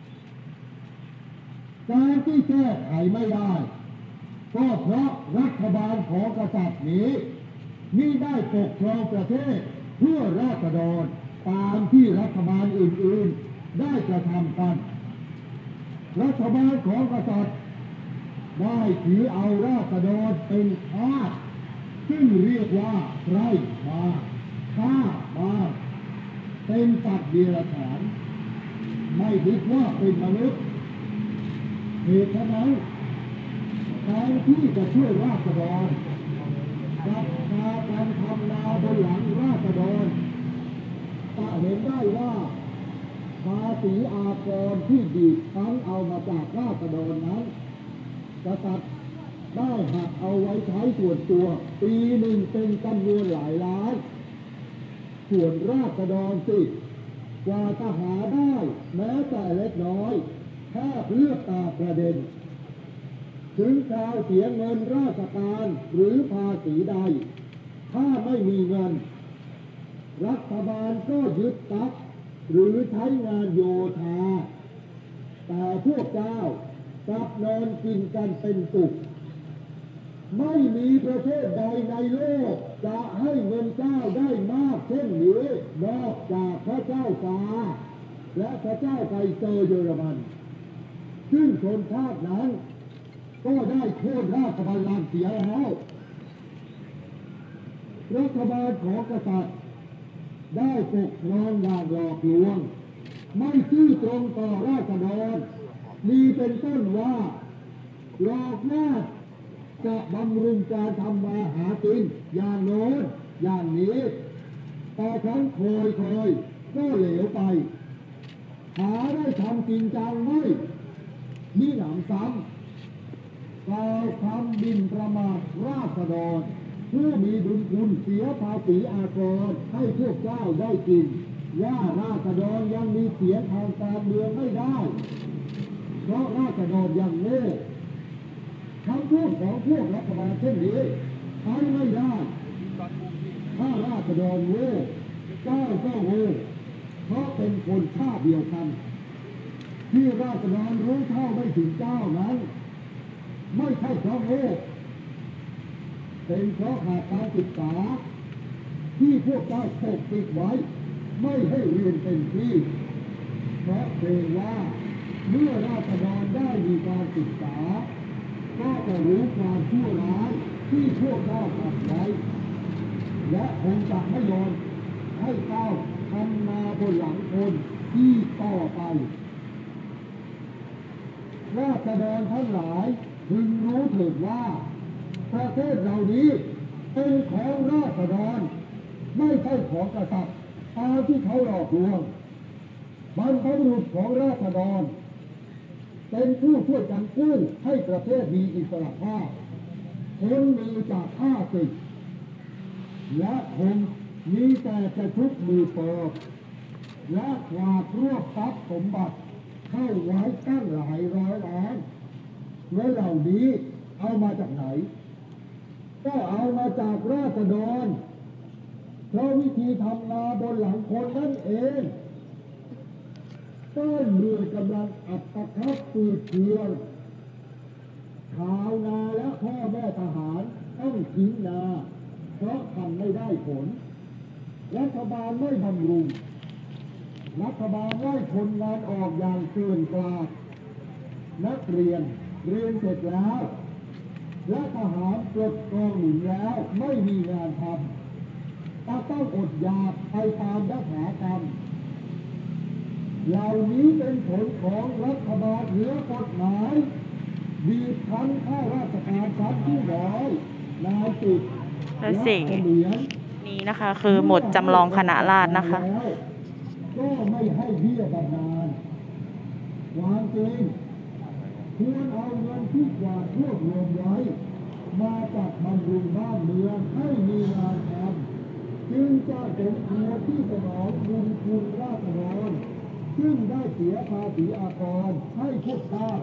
การที่แก้ไขไม่ได้ก็เพราะรัฐบาลของกษัตริย์นี้มิได้ปกครองประเทศเพื่อราษฎรตามที่รัฐบาลอื่นๆได้กระทำกันรัฐบาลของกษัตริย์ได้ถือเอาราษฎรเป็นทาสซึ่งเรียกว่าไพร่มาฆ่ามาเป็นสัตว์เดรัจฉานไม่คิดว่าเป็นมนุษย์เหตุฉะนั้นการที่จะช่วยราษฎรกับการทำนาบนหลังราษฎรจะเห็นได้ว่าภาษีอากรที่บีบคั้นเอามาจากราษฎรนั้นกษัตริย์ได้หักเอาไว้ใช้ส่วนตัวปีหนึ่งเป็นจำนวนหลายล้านส่วนราษฎรสิกว่าจะหาได้แม้แต่เล็กน้อยแค่เลือกตาประเด็นถึงคราวเสียเงินราชการหรือภาษีใดถ้าไม่มีเงินรัฐบาลก็ยึดทรัพย์หรือใช้งานโยธาแต่พวกเจ้ากลับนอนกินกันเป็นสุขไม่มีประเทศใดในโลกจะให้เงินเจ้าได้มากเช่นนี้นอกจากพระเจ้าซาร์และพระเจ้าไกเซอร์เยอรมันซึ่งชนชาตินั้นก็ได้โค่นราชบัลลังก์เสียแล้วรัฐบาลของกษัตริย์ได้ปกครองอย่างหลอกลวงไม่ซื่อตรงต่อราษฎรมีเป็นต้นว่าหลอกว่าจะบำรุงการทำมาหากินอย่างโน้นอย่างนี้แต่ทั้งคอยก็เหลวไปหาได้ทำจริงจังไม่มีหนำซ้ำกล่าวคำหมิ่นประมาทราษฎรผู้มีบุญคุณเสียภาษีอากรให้พวกเจ้าได้กินว่าราษฎรยังมีเสียงทางการเมืองไม่ได้เพราะราษฎรยังโง่คำพูดของพวกรัฐบาลเช่นนี้ใช้ไม่ได้ถ้าราษฎรโง่เจ้าก็โง่เพราะเป็นคนชาติเดียวกันที่ราษฎรรู้เท่าไม่ถึงเจ้านั้นไม่ใช่เพราะโง่เป็นเพราะขาดการศึกษาที่พวกเจ้าปกปิดไว้ไม่ให้เรียนเต็มที่เพราะเกรงว่าเมื่อราษฎรได้มีการศึกษาก็จะรู้ความชั่วร้ายที่พวกเจ้าทำไว้และคงจะไม่ยอมให้เจ้าทำนาบนหลังคนที่ต่อไปราษฎรทั้งหลายพึงรู้เถิดว่าประเทศเหล่านี้เป็นของราษฎรไม่ใช่ของกษัตริย์ตามที่เขาหลอกลวงบรรพบุรุษของราษฎรเป็นผู้ช่วยกันกู้ให้ประเทศมีอิสรภาพพ้นมือจากข้าศึกและคงมีแต่จะชุบมือเปิดและกวาดรวบทรัพย์สมบัติเข้าไว้ตั้งหลายร้อยล้านเงินเหล่านี้เอามาจากไหนก็เอามาจากราษฎรเพราะวิธีทำนาบนหลังคนนั่นเองต้นเรือกำลังอับปะคับปืดเชืองชาวนาและพ่อแม่ทหารต้องทิ้งนาเพราะทำไม่ได้ผลรัฐบาลไม่บำรุงรัฐบาลไล่คนงานออกอย่างเกลื่อนกลาดนักเรียนเสร็จแล้วและทหารปลดกองหนุนแล้วไม่มีงานทำต้องอดอยากไปตามยถากรรมเหล่านี้เป็นผลของรัฐบาลเหนือกฎหมายบีบคั้นข้าราชการชั้นผู้น้อยนายติดและสิ่งนี้นะคะคือหมดจำลองคณะราษฎรนะคะก็ไม่ให้เบี้ยบำนาญความจริงควรเอาเงินที่กวาดรวบรวมไว้มาจัดบำรุงบ้านเมืองให้มีงานทำจึงจะเป็นตัวที่สนองบุญคุณราษฎรซึ่งได้เสียภาษีอากรให้พวกเจ้า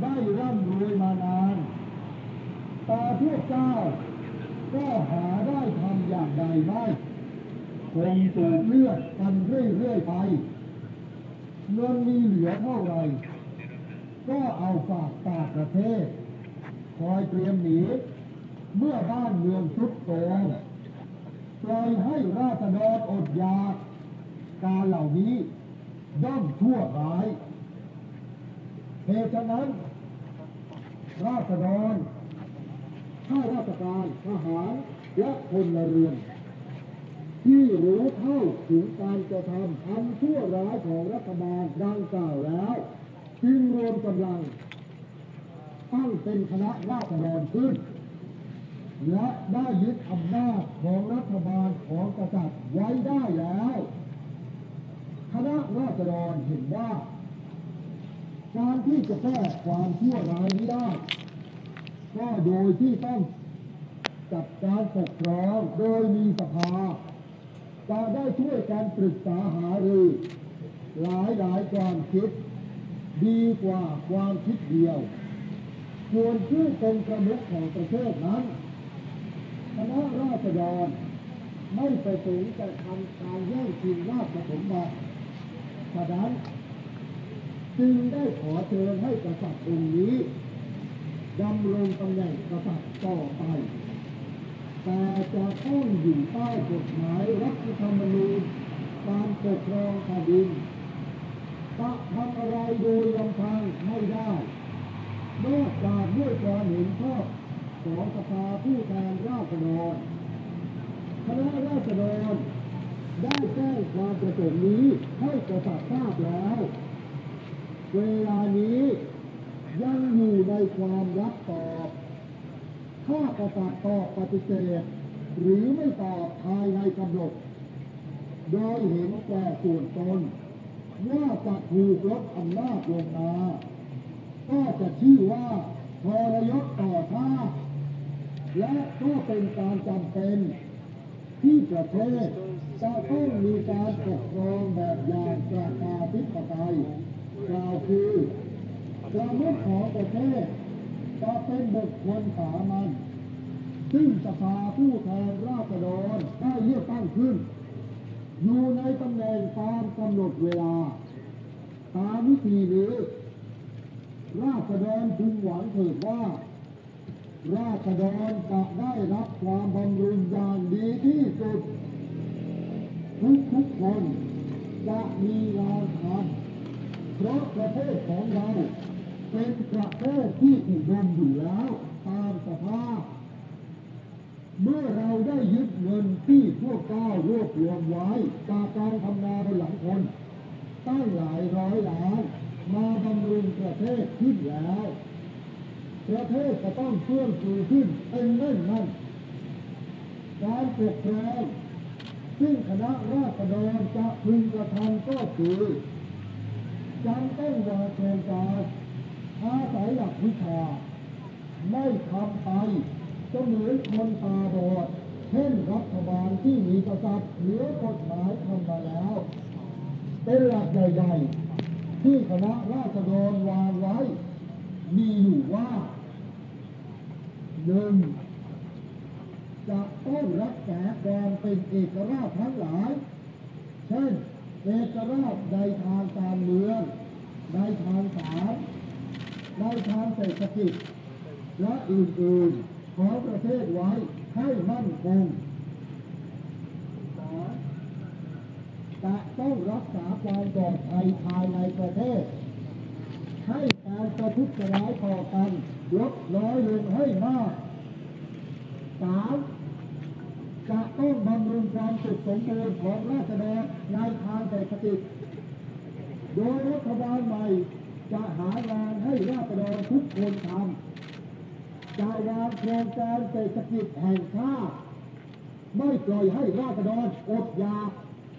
ได้ร่ำรวยมานานแต่พวกเจ้าก็หาได้ทำอย่างใดไม่คงสูญเลือดกันเรื่อยๆไปเงินมีเหลือเท่าไรก็เอาฝากต่างประเทศคอยเตรียมหนีเมื่อบ้านเมืองทรุดโทรมปล่อยให้ราษฎรอดอยากการเหล่านี้ย่อมชั่วร้ายเหตุฉะนั้นราษฎรข้าราชการทหารและพลเรือนที่รู้เท่าถึงการกระทำอันชั่วร้ายของรัฐบาลดังกล่าวแล้วจึงรวมกำลังตั้งเป็นคณะราษฎรขึ้นและได้ยึดอำนาจของรัฐบาลของกษัตริย์ไว้ได้แล้วคณะราษฎรเห็นว่าการที่จะแก้ความชั่วร้ายนี้ได้ก็โดยที่ต้องจัดการปกครองโดยมีสภาจะได้ช่วยการปรึกษาหารือหลายความคิดดีกว่าความคิดเดียวส่วนผู้เป็นประมุขของประเทศนั้นคณะราษฎรไม่ประสงค์จะทำการแย่งชิงราชสมบัติฉะนั้นจึงได้ขอเชิญให้กษัตริย์องค์นี้ดำรงตำแหน่งกษัตริย์ต่อไปแต่จะต้องอยู่ใต้กฎหมายรัฐธรรมนูญการปกครองแผ่นดินจะทำอะไรโดยลำพังไม่ได้นอกจากด้วยความเห็นชอบของสภาผู้แทนราษฎรคณะราษฎรได้แจ้งความประสงค์นี้ให้กษัตริย์ทราบแล้วเวลานี้ยังอยู่ในความรับตอบถ้ากษัตริย์ตอบปฏิเสธหรือไม่ตอบภายในกำหนดโดยเห็นแก่ส่วนตนว่าจะถูกลดอำนาจลงมาก็จะชื่อว่าทรยศต่อชาติและก็เป็นการจำเป็นที่ประเทศจะต้องมีการปกครองแบบอย่างประชาธิปไตยกล่าวคือประมุขของประเทศจะเป็นบุคคลสามัญซึ่งสภาผู้แทนราษฎรได้เลือกตั้งขึ้นอยู่ในตำแหน่งตามกำหนดเวลาตามวิธีนี้ราษฎรพึงหวังเถิดว่าราษฎรจะได้รับความบำรุงอย่างดีที่สุดทุกคนจะมีงานทำเพราะประเทศของเราเป็นประเทศที่อุดมอยู่แล้วตามสภาพเมื่อเราได้ยึดเงินที่พวกเจ้ารวบรวมไว้จากการทำนาบนหลังคนตั้งหลายร้อยล้านมาบำรุงประเทศขึ้นแล้วประเทศจะต้องเฟื่องฟูขึ้นเป็นแน่นมั่นการปกครองซึ่งคณะราษฎรจะพึงกระทำก็คือจำต้องวางโครงการอาศัยหลักวิชาไม่ทำไปเสมือนคนตาบอดเช่นรัฐบาลที่มีกษัตริย์เหนือกฎหมายทำมาแล้วเป็นหลักใหญ่ๆที่คณะราษฎรวางไว้มีอยู่ว่า1. จะต้องรักษาความเป็นเอกราชทั้งหลายเช่นเอกราชในทางการเมืองในทางศาลในทางเศรษฐกิจและอื่นๆของประเทศไว้ให้มั่นคง จะต้องรักษาความปลอดภัยภายในประเทศให้การประทุษร้ายต่อกันลดน้อยลงให้มาก 3. จะต้องบำรุงความสุขสมบูรณ์ของราษฎรในทางเศรษฐกิจโดยรัฐบาลใหม่จะหางานให้ราษฎรทุกคนทำจะวางโครงการเศรษฐกิจแห่งชาติไม่ปล่อยให้ราษฎรอดอยาก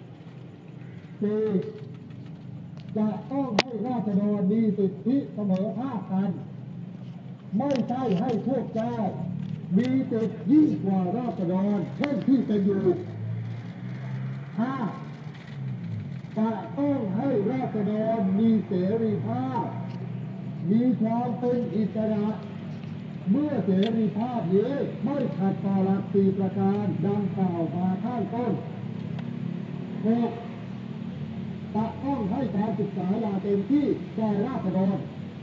จะต้องให้ราษฎรมีสิทธิเสมอภาคกันไม่ใช่ให้พวกเจ้ามีสิทธิยิ่งกว่าราษฎรเช่นที่เป็นอยู่จะต้องให้ราษฎรมีเสรีภาพมีความเป็นอิสระเมื่อเสรีภาพนี้ไม่ขัดต่อหลัก4ประการดังกล่าวมาข้างต้น6ต้องให้การศึกษาอย่างเต็มที่แก่ราษฎร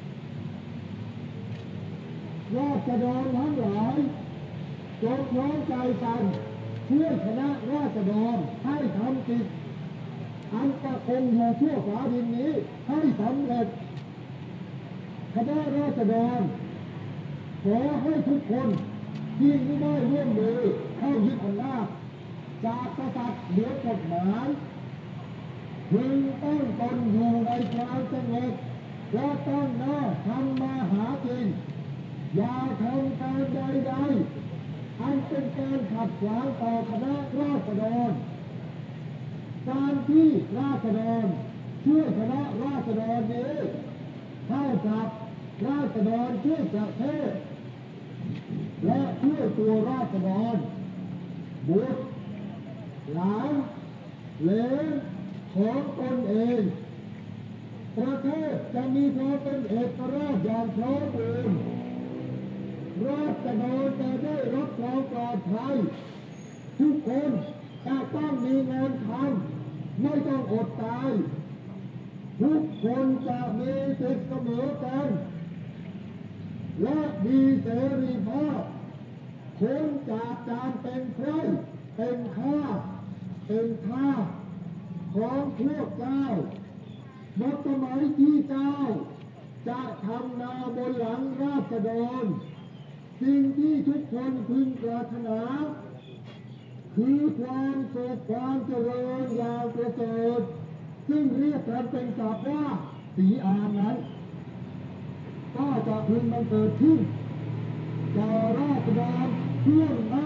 ทั้งหลายจงพร้อมใจกันช่วยคณะราษฎรให้ทำกิจอันประคองอยู่ทั่วฟ้าดินนี้ให้สำเร็จคณะราษฎรขอให้ทุกคนที่ได้ร่วมมือเข้ายึดอำนาจจากกษัตริย์เหนือกฎหมายพึงตั้งตนอยู่ในความสงบและตั้งหน้าทำมาหากินอย่าทำการใดๆอันเป็นการขัดขวางต่อคณะราษฎรการที่ราษฎรช่วยคณะราษฎรนี้เท่ากับราษฎรช่วยประเทศและช่วยตัวราษฎรบุตรหลานเหลนของตนเองประเทศจะมีความเป็นเอกราชอย่างสมบูรณ์ราษฎรจะได้รับความปลอดภัยทุกคนจะต้องมีงานทำไม่ต้องอดตายทุกคนจะมีสิทธิเสมอกันและมีเสรีภาพพ้นจากการเป็นใครเป็นข้าเป็นข้าของพวกเจ้าเมื่อสมัยที่เจ้าจะทำนาบนหลังราษฎรสิ่งที่ทุกคนพึงปรารถนาคือความสุขความเจริญอย่างประเสริฐซึ่งเรียกกันเป็นศัพท์ว่าสีอานนั้นก็จะพึงมันเกิดขึ้นแก่ราษฎรเพื่อนหน้า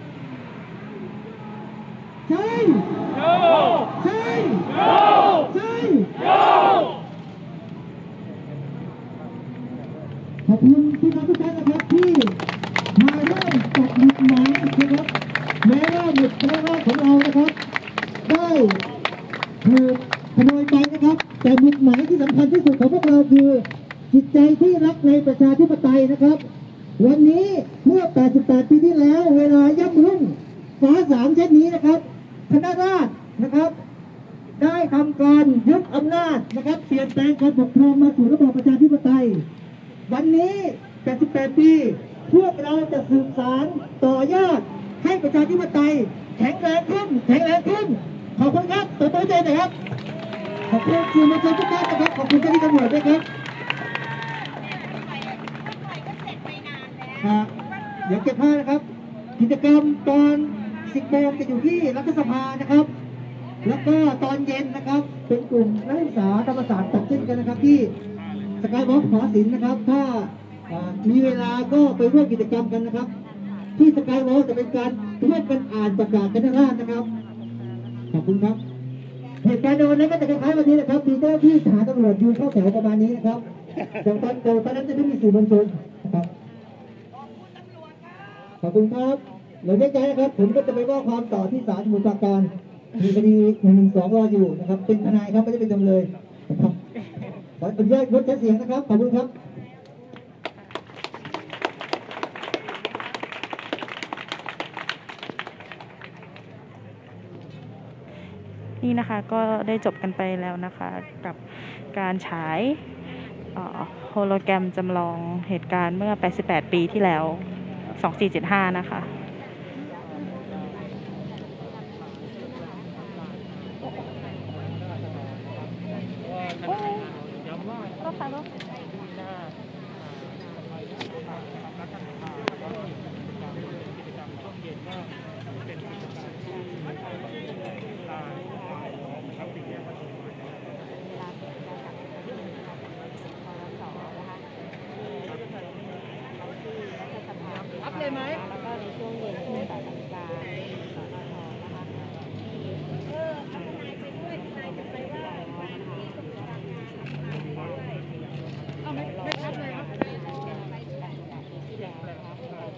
ใช่ใช่ใช่ขอบคุณพี่น้องทุกท่านนะครับที่มาร่วมจับหมุดหมายนะครับแม้ว่าหมุดคณะราษฎรของเรานะครับได้ถูกขโมยไปนะครับแต่หมุดหมายที่สำคัญที่สุดของพวกเราคือจิตใจที่รักในประชาธิปไตยนะครับวันนี้เมื่อ 88 ปีที่แล้วเวลาย่ำรุ่งฟ้าสางเช่นนี้นะครับคณะราษฎรนะครับได้ทำการยึดอำนาจนะครับเปลี่ยนแปลงการปกครองมาสู่ระบอบประชาธิปไตยวันนี้ 88 ปีพวกเราจะสืบสานต่อยอดให้ประชาธิปไตยแข็งแรงขึ้นขอบคุณครับต่อไปใจนะครับขอบคุณสื่อมวลชนทุกท่านนะครับขอบคุณเจ้าหน้าที่ตำรวจด้วยครับเดี๋ยวเก็บผ้านะครับกิจกรรมตอน 10 โมงจะอยู่ที่รัฐสภานะครับแล้วก็ตอนเย็นนะครับเป็นกลุ่มนักศึกษาธรรมศาสตร์ตัดเช่นกันนะครับที่สกายวอล์กหอศิลป์นะครับถ้ามีเวลาก็ไปร่วมกิจกรรมกันนะครับที่สกายวอล์กจะเป็นการร่วมกันอ่านประกาศคณะราษฎรนะครับขอบคุณครับเหตุการณ์ในวันนั้นก็จะคล้ายๆวันนี้นะครับมีเจ้าหน้าที่ทหารตำรวจยืนเข้าแถวประมาณนี้นะครับแต่ตอนนั้นจะไม่มีสื่อมวลชนนะครับขอบคุณครับเดี๋ยวแยกย้ายนะครับผมก็จะไปว่าความต่อที่ศาลสมุทรปราการมีคดี112รออยู่นะครับเป็นทนายครับไม่ได้เป็นจำเลยนะครับขออนุญาตงดใช้เสียงนะครับขอบคุณครับนี่นะคะก็ได้จบกันไปแล้วนะคะกับการฉายโฮโลแกรมจำลองเหตุการณ์เมื่อ 88 ปีที่แล้ว 2475 นะคะรับเลยไหมแล้วก็ในช่วงเย็นที่8 นาฬิกาสนช.นะคะทนายไปด้วยทนายจะไปว่าที่สมุทรปราการเอาไม่รับเลยครับที่แล้วนะคะ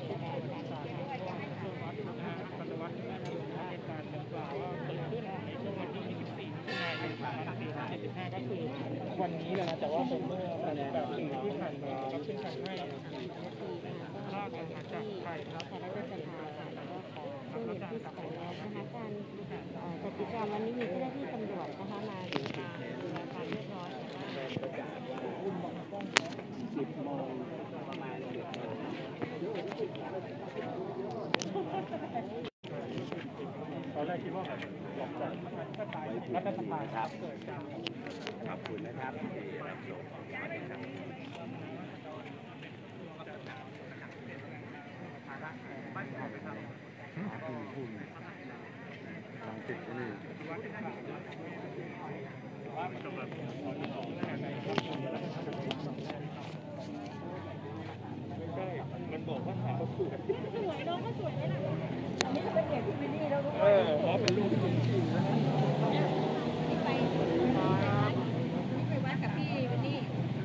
ปฏิวัติเหตุการณ์ดังกล่าวว่าเกิดขึ้นในช่วงวันที่ 24 มิถุนายน 2575 ก็คือวันนี้เลยนะแต่ว่าเป็นเมื่อแบบปีที่ผ่านมาครับซึ่งทำให้ลากกันมาจากไทยครับคณะรัฐสภาค่ะแล้วก็ขอเรียนที่สกัดแล้วนะคะการจัดกิจกรรมวันนี้มีเจ้าหน้าที่ตำรวจนะคะมาดูแลความเรียบร้อยตอนแรกคิดว่าแบบรัฐสภาครับขอบคุณนะครับที่รับชมมันบอกว่าถ่ายเขาถูกสวยน้องก็สวยเลยนะอันนี้จะเป็นเด็กที่วินนี่แล้วรู้เป็นลูกที่วินนี่ไปวัดกับพี่วันนี้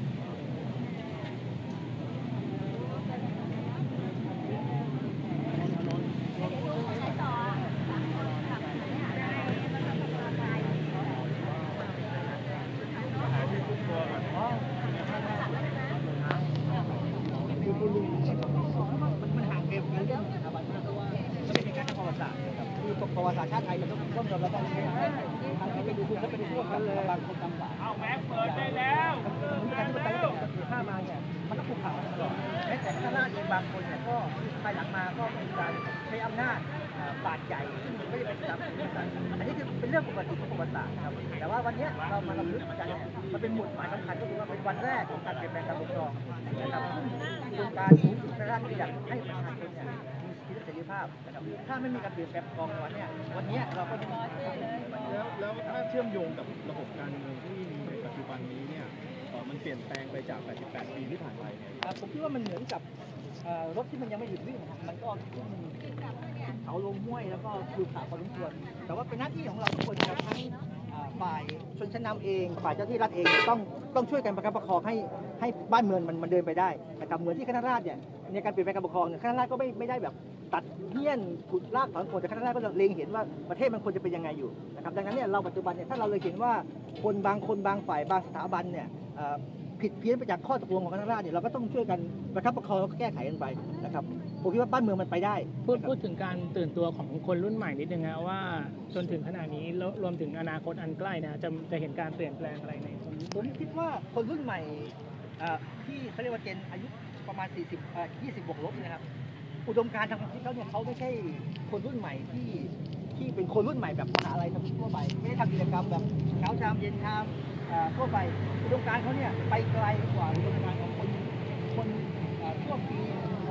มันห่างเกมกันเรื่องสถาบันมากเพราะว่ามันเป็นการทางประวัติศาสตร์ครับคือประวัติศาสตร์ชาติไทยมันต้องร่วมกันแล้วก็ทางที่ไปดูคุณแล้วไปดูร่วมกันเลยบางคนบางฝ่ายเอาแม็กเปิดได้แล้วการที่มันไปแล้วถือผ้ามาเนี่ยมันต้องถูกข่าวตลอดแม้แต่ข้าราชการบางคนเนี่ยก็ภายหลังมาก็มีการใช้อำนาจบาดใหญ่ซึ่งไม่ได้เป็นตามอันนี้คือเป็นเรื่องปกติของประวัติศาสตร์ครับแต่ว่าวันนี้เรามาลำลึกกันเนี่ยมันเป็นหมุดหมายสำคัญก็คือว่าเป็นวันแรกของการเปลี่ยนแปลงการปกครองนะครับโครงการสูงสุดในราชที่อยากให้ประชาชนเนี่ยมีสิทธิเสรีภาพนะครับถ้าไม่มีการเปลี่ยนแปลงปกครองในวันนี้เราก็จะแล้วถ้าเชื่อมโยงกับระบบการเมืองที่มีในปัจจุบันนี้เนี่ยมันเปลี่ยนแปลงไปจาก 88 ปีที่ผ่านไปเนี่ยผมคิดว่ามันเหมือนกับรถที่มันยังไม่หยุดวิ่งนะครับมันก็ขึ้นเขาลงห้วยแล้วก็คือขาพอสมควรแต่ว่าเป็นหน้าที่ของเราทุกคนครับทั้งฝ่ายชนชั้นนำเองฝ่ายเจ้าที่รัฐเองต้องช่วยกันประคับประคองให้บ้านเมืองมันเดินไปได้นะครับเหมือนที่คณะราษฎรเนี่ยในการเปลี่ยนแปลงการปกครองเนี่ยคณะราษฎรก็ไม่ได้แบบตัดเหี้ยนขุดรากถอนโคนแต่คณะราษฎรก็เล็งเห็นว่าประเทศมันควรจะเป็นยังไงอยู่นะครับดังนั้นเนี่ยเราปัจจุบันเนี่ยถ้าเราเลยเห็นว่าคนบางฝ่ายบางสถาบันเนี่ยผิดเพี้ยนไปจากข้อตกลงของคณะราษฎรเนี่ยเราก็ต้องช่วยกันประคับประคองแล้วก็แก้ไขกันไปนะครับผมคิดว่าบ้านเมืองมันไปได้พูดถึงการตื่นตัวของคนรุ่นใหม่นิดนึงนะว่าจนถึงขณะนี้รวมถึงอนาคตอันใกล้นะจะเห็นการเปลี่ยนแปลงอะไรในผมคิดว่าคนรุ่นใหม่ที่เขาเรียกว่าเจนอายุประมาณ20 บวกลบนะครับอุดมการณ์ทางความคิดเขาเนี่ยเขาไม่ใช่คนรุ่นใหม่ที่เป็นคนรุ่นใหม่แบบมหาลัยทั่วไปไม่ได้ทำกิจกรรมแบบเช้าชามเย็นชามทั่วไปอุดมการณ์เขาเนี่ยไปไกลกว่าอุดมการณ์ของคนช่วงปี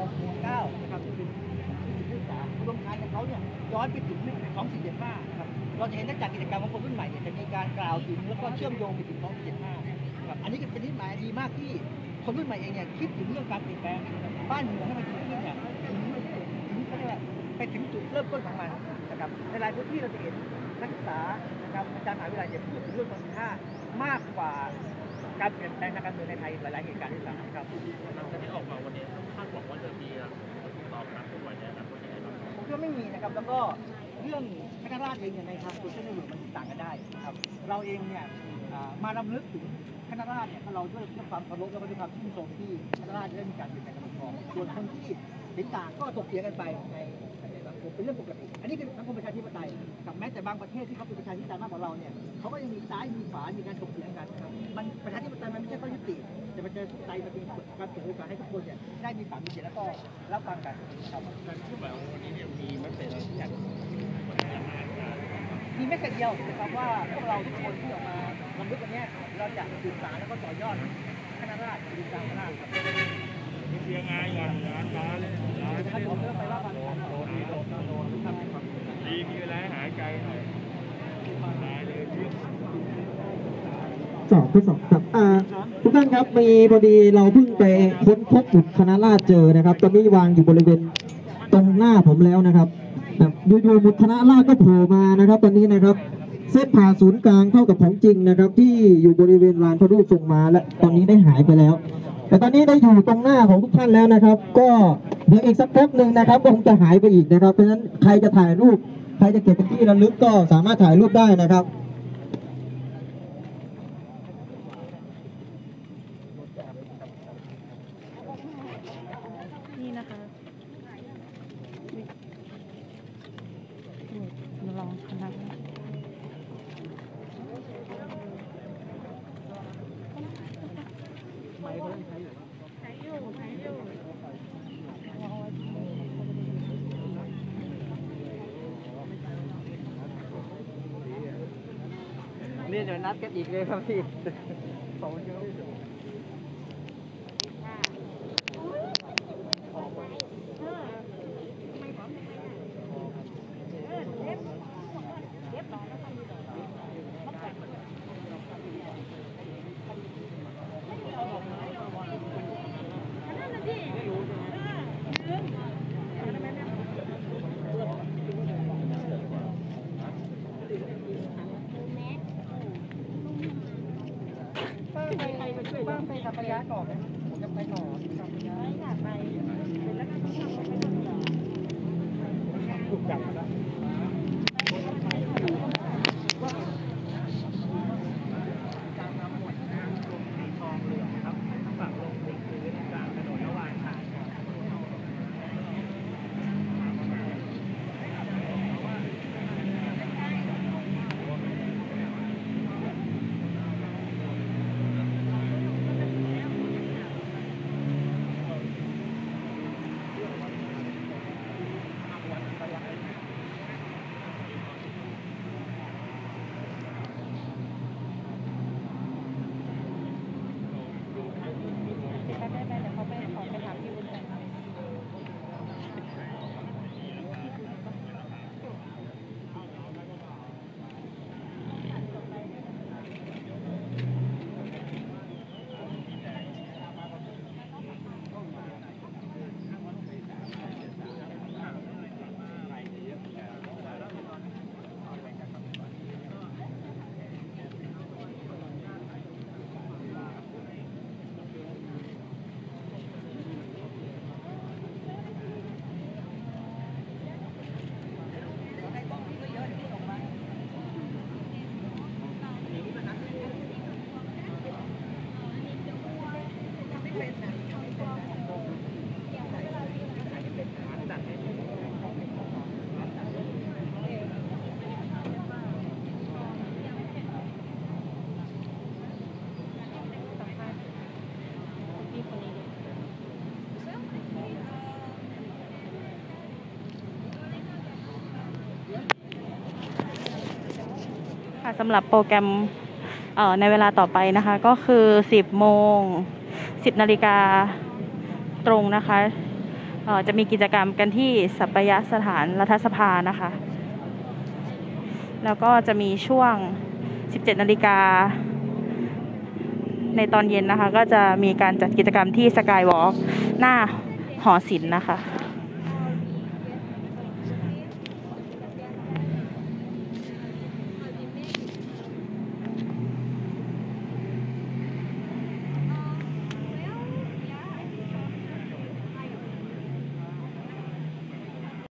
69นะครับที่เป็นอุดมการณ์ของเขาเนี่ยย้อนไปถึง2475นะครับเราจะเห็นได้จากกิจกรรมของคนรุ่นใหม่เนี่ยจะมีการกล่าวถึงแล้วก็เชื่อมโยงไปถึง2475นะครับอันนี้เป็นนิสัยดีมากที่คนรุ่นใหม่เองเนี่ยคิดถึงเรื่องการเปลี่ยนแปลงบ้านเมืองให้มันดีขึ้นเนี่ยถึงเขาเรียกว่าไปถึงจุดเริ่มต้นของมันนะครับในหลายพื้นที่เราจะเห็นนักศึกษานะครับอาจารย์มหาวิทยาลัยพูดถึงเรื่อง25มากกว่าการเปลี่ยนแปลงทางการเมืองในไทยหลายๆเหตุการณ์ที่สำคัญครับที่ออกมาวันนี้คาดหวังว่าจะมีตอบรับทุกวันนี้นะผมคิดว่าไม่มีนะครับแล้วก็เรื่องคณะราษฎรเองเนี่ยในทางโซเชียลมีเดียมันต่างกันได้นะครับเราเองเนี่ยมารำลึกถึงคณะราษฎรเนี่ยเราด้วยความเคารพแล้วก็ด้วยความชื่นชมที่คณะราษฎรได้มีการเปลี่ยนแปลงการปกครองส่วนคนที่เห็นต่างก็ถกเถียงกันไปในเป็นเรื่องปกติอันนี้คือสังคมประชาธิปไตยกับแม้แต่บางประเทศที่เขาเป็นประชาธิปไตยมากกว่าเราเนี่ยเขาก็ยังมีซ้ายมีขวามีการถกเถียงกันครับมันประชาธิปไตยมันไม่ใช่ข้อยุติแต่ประชาธิปไตยมันเป็นการเปิดโอกาสให้ทุกคนเนี่ยได้มีความมีเสียงแล้วก็รับฟังกันครับการพูดแบบวันนี้เนี่ยมีมัสเสจอะไรที่อยากมีแม้แต่เดียวนะครับว่าพวกเราทุกคนที่ออกมาลำลึกวันนี้เราจะสื่อสารแล้วก็ต่อยอดคณะราษฎรดูตามคณะราษฎรครับเพียงไงงานมาเลยนะครับผมเริ่มไปว่าการโดนดีมีเวลาหายใจหน่อยตายเลยทดสอบครับทุกท่านครับมีพอดีเราเพิ่งไปค้นพบจุดคณะราษฎรเจอนะครับตอนนี้วางอยู่บริเวณตรงหน้าผมแล้วนะครับอยู่ๆหมุดคณะราษฎรก็โผล่มานะครับตอนนี้นะครับเส้นผ่าศูนย์กลางเท่ากับของจริงนะครับที่อยู่บริเวณลานพระรูปทรงม้าและตอนนี้ได้หายไปแล้วแต่ตอนนี้ได้อยู่ตรงหน้าของทุกท่านแล้วนะครับก็เดี๋ยวอีกสักแป๊บหนึ่งนะครับก็คงจะหายไปอีกนะครับเพราะฉะนั้นใครจะถ่ายรูปใครจะเก็บเป็นที่ระลึกก็สามารถถ่ายรูปได้นะครับพนักนี่เดี๋ยวนัดกันอีกเลยครับพี่ขอบคุณครับบ้างไปสัพยาก่อนนะผมจะไปต่อสัพยาไม่อยากไปแล้วก็ต้องทำไปต่อถูกจับแล้วสำหรับโปรแกรมในเวลาต่อไปนะคะก็คือ10 โมง 10 นาฬิกาตรงนะคะจะมีกิจกรรมกันที่สัปยสถานรัฐสภานะคะแล้วก็จะมีช่วง 17 นาฬิกาในตอนเย็นนะคะก็จะมีการจัดกิจกรรมที่สกายวอล์กหน้าหอศิลป์นะคะ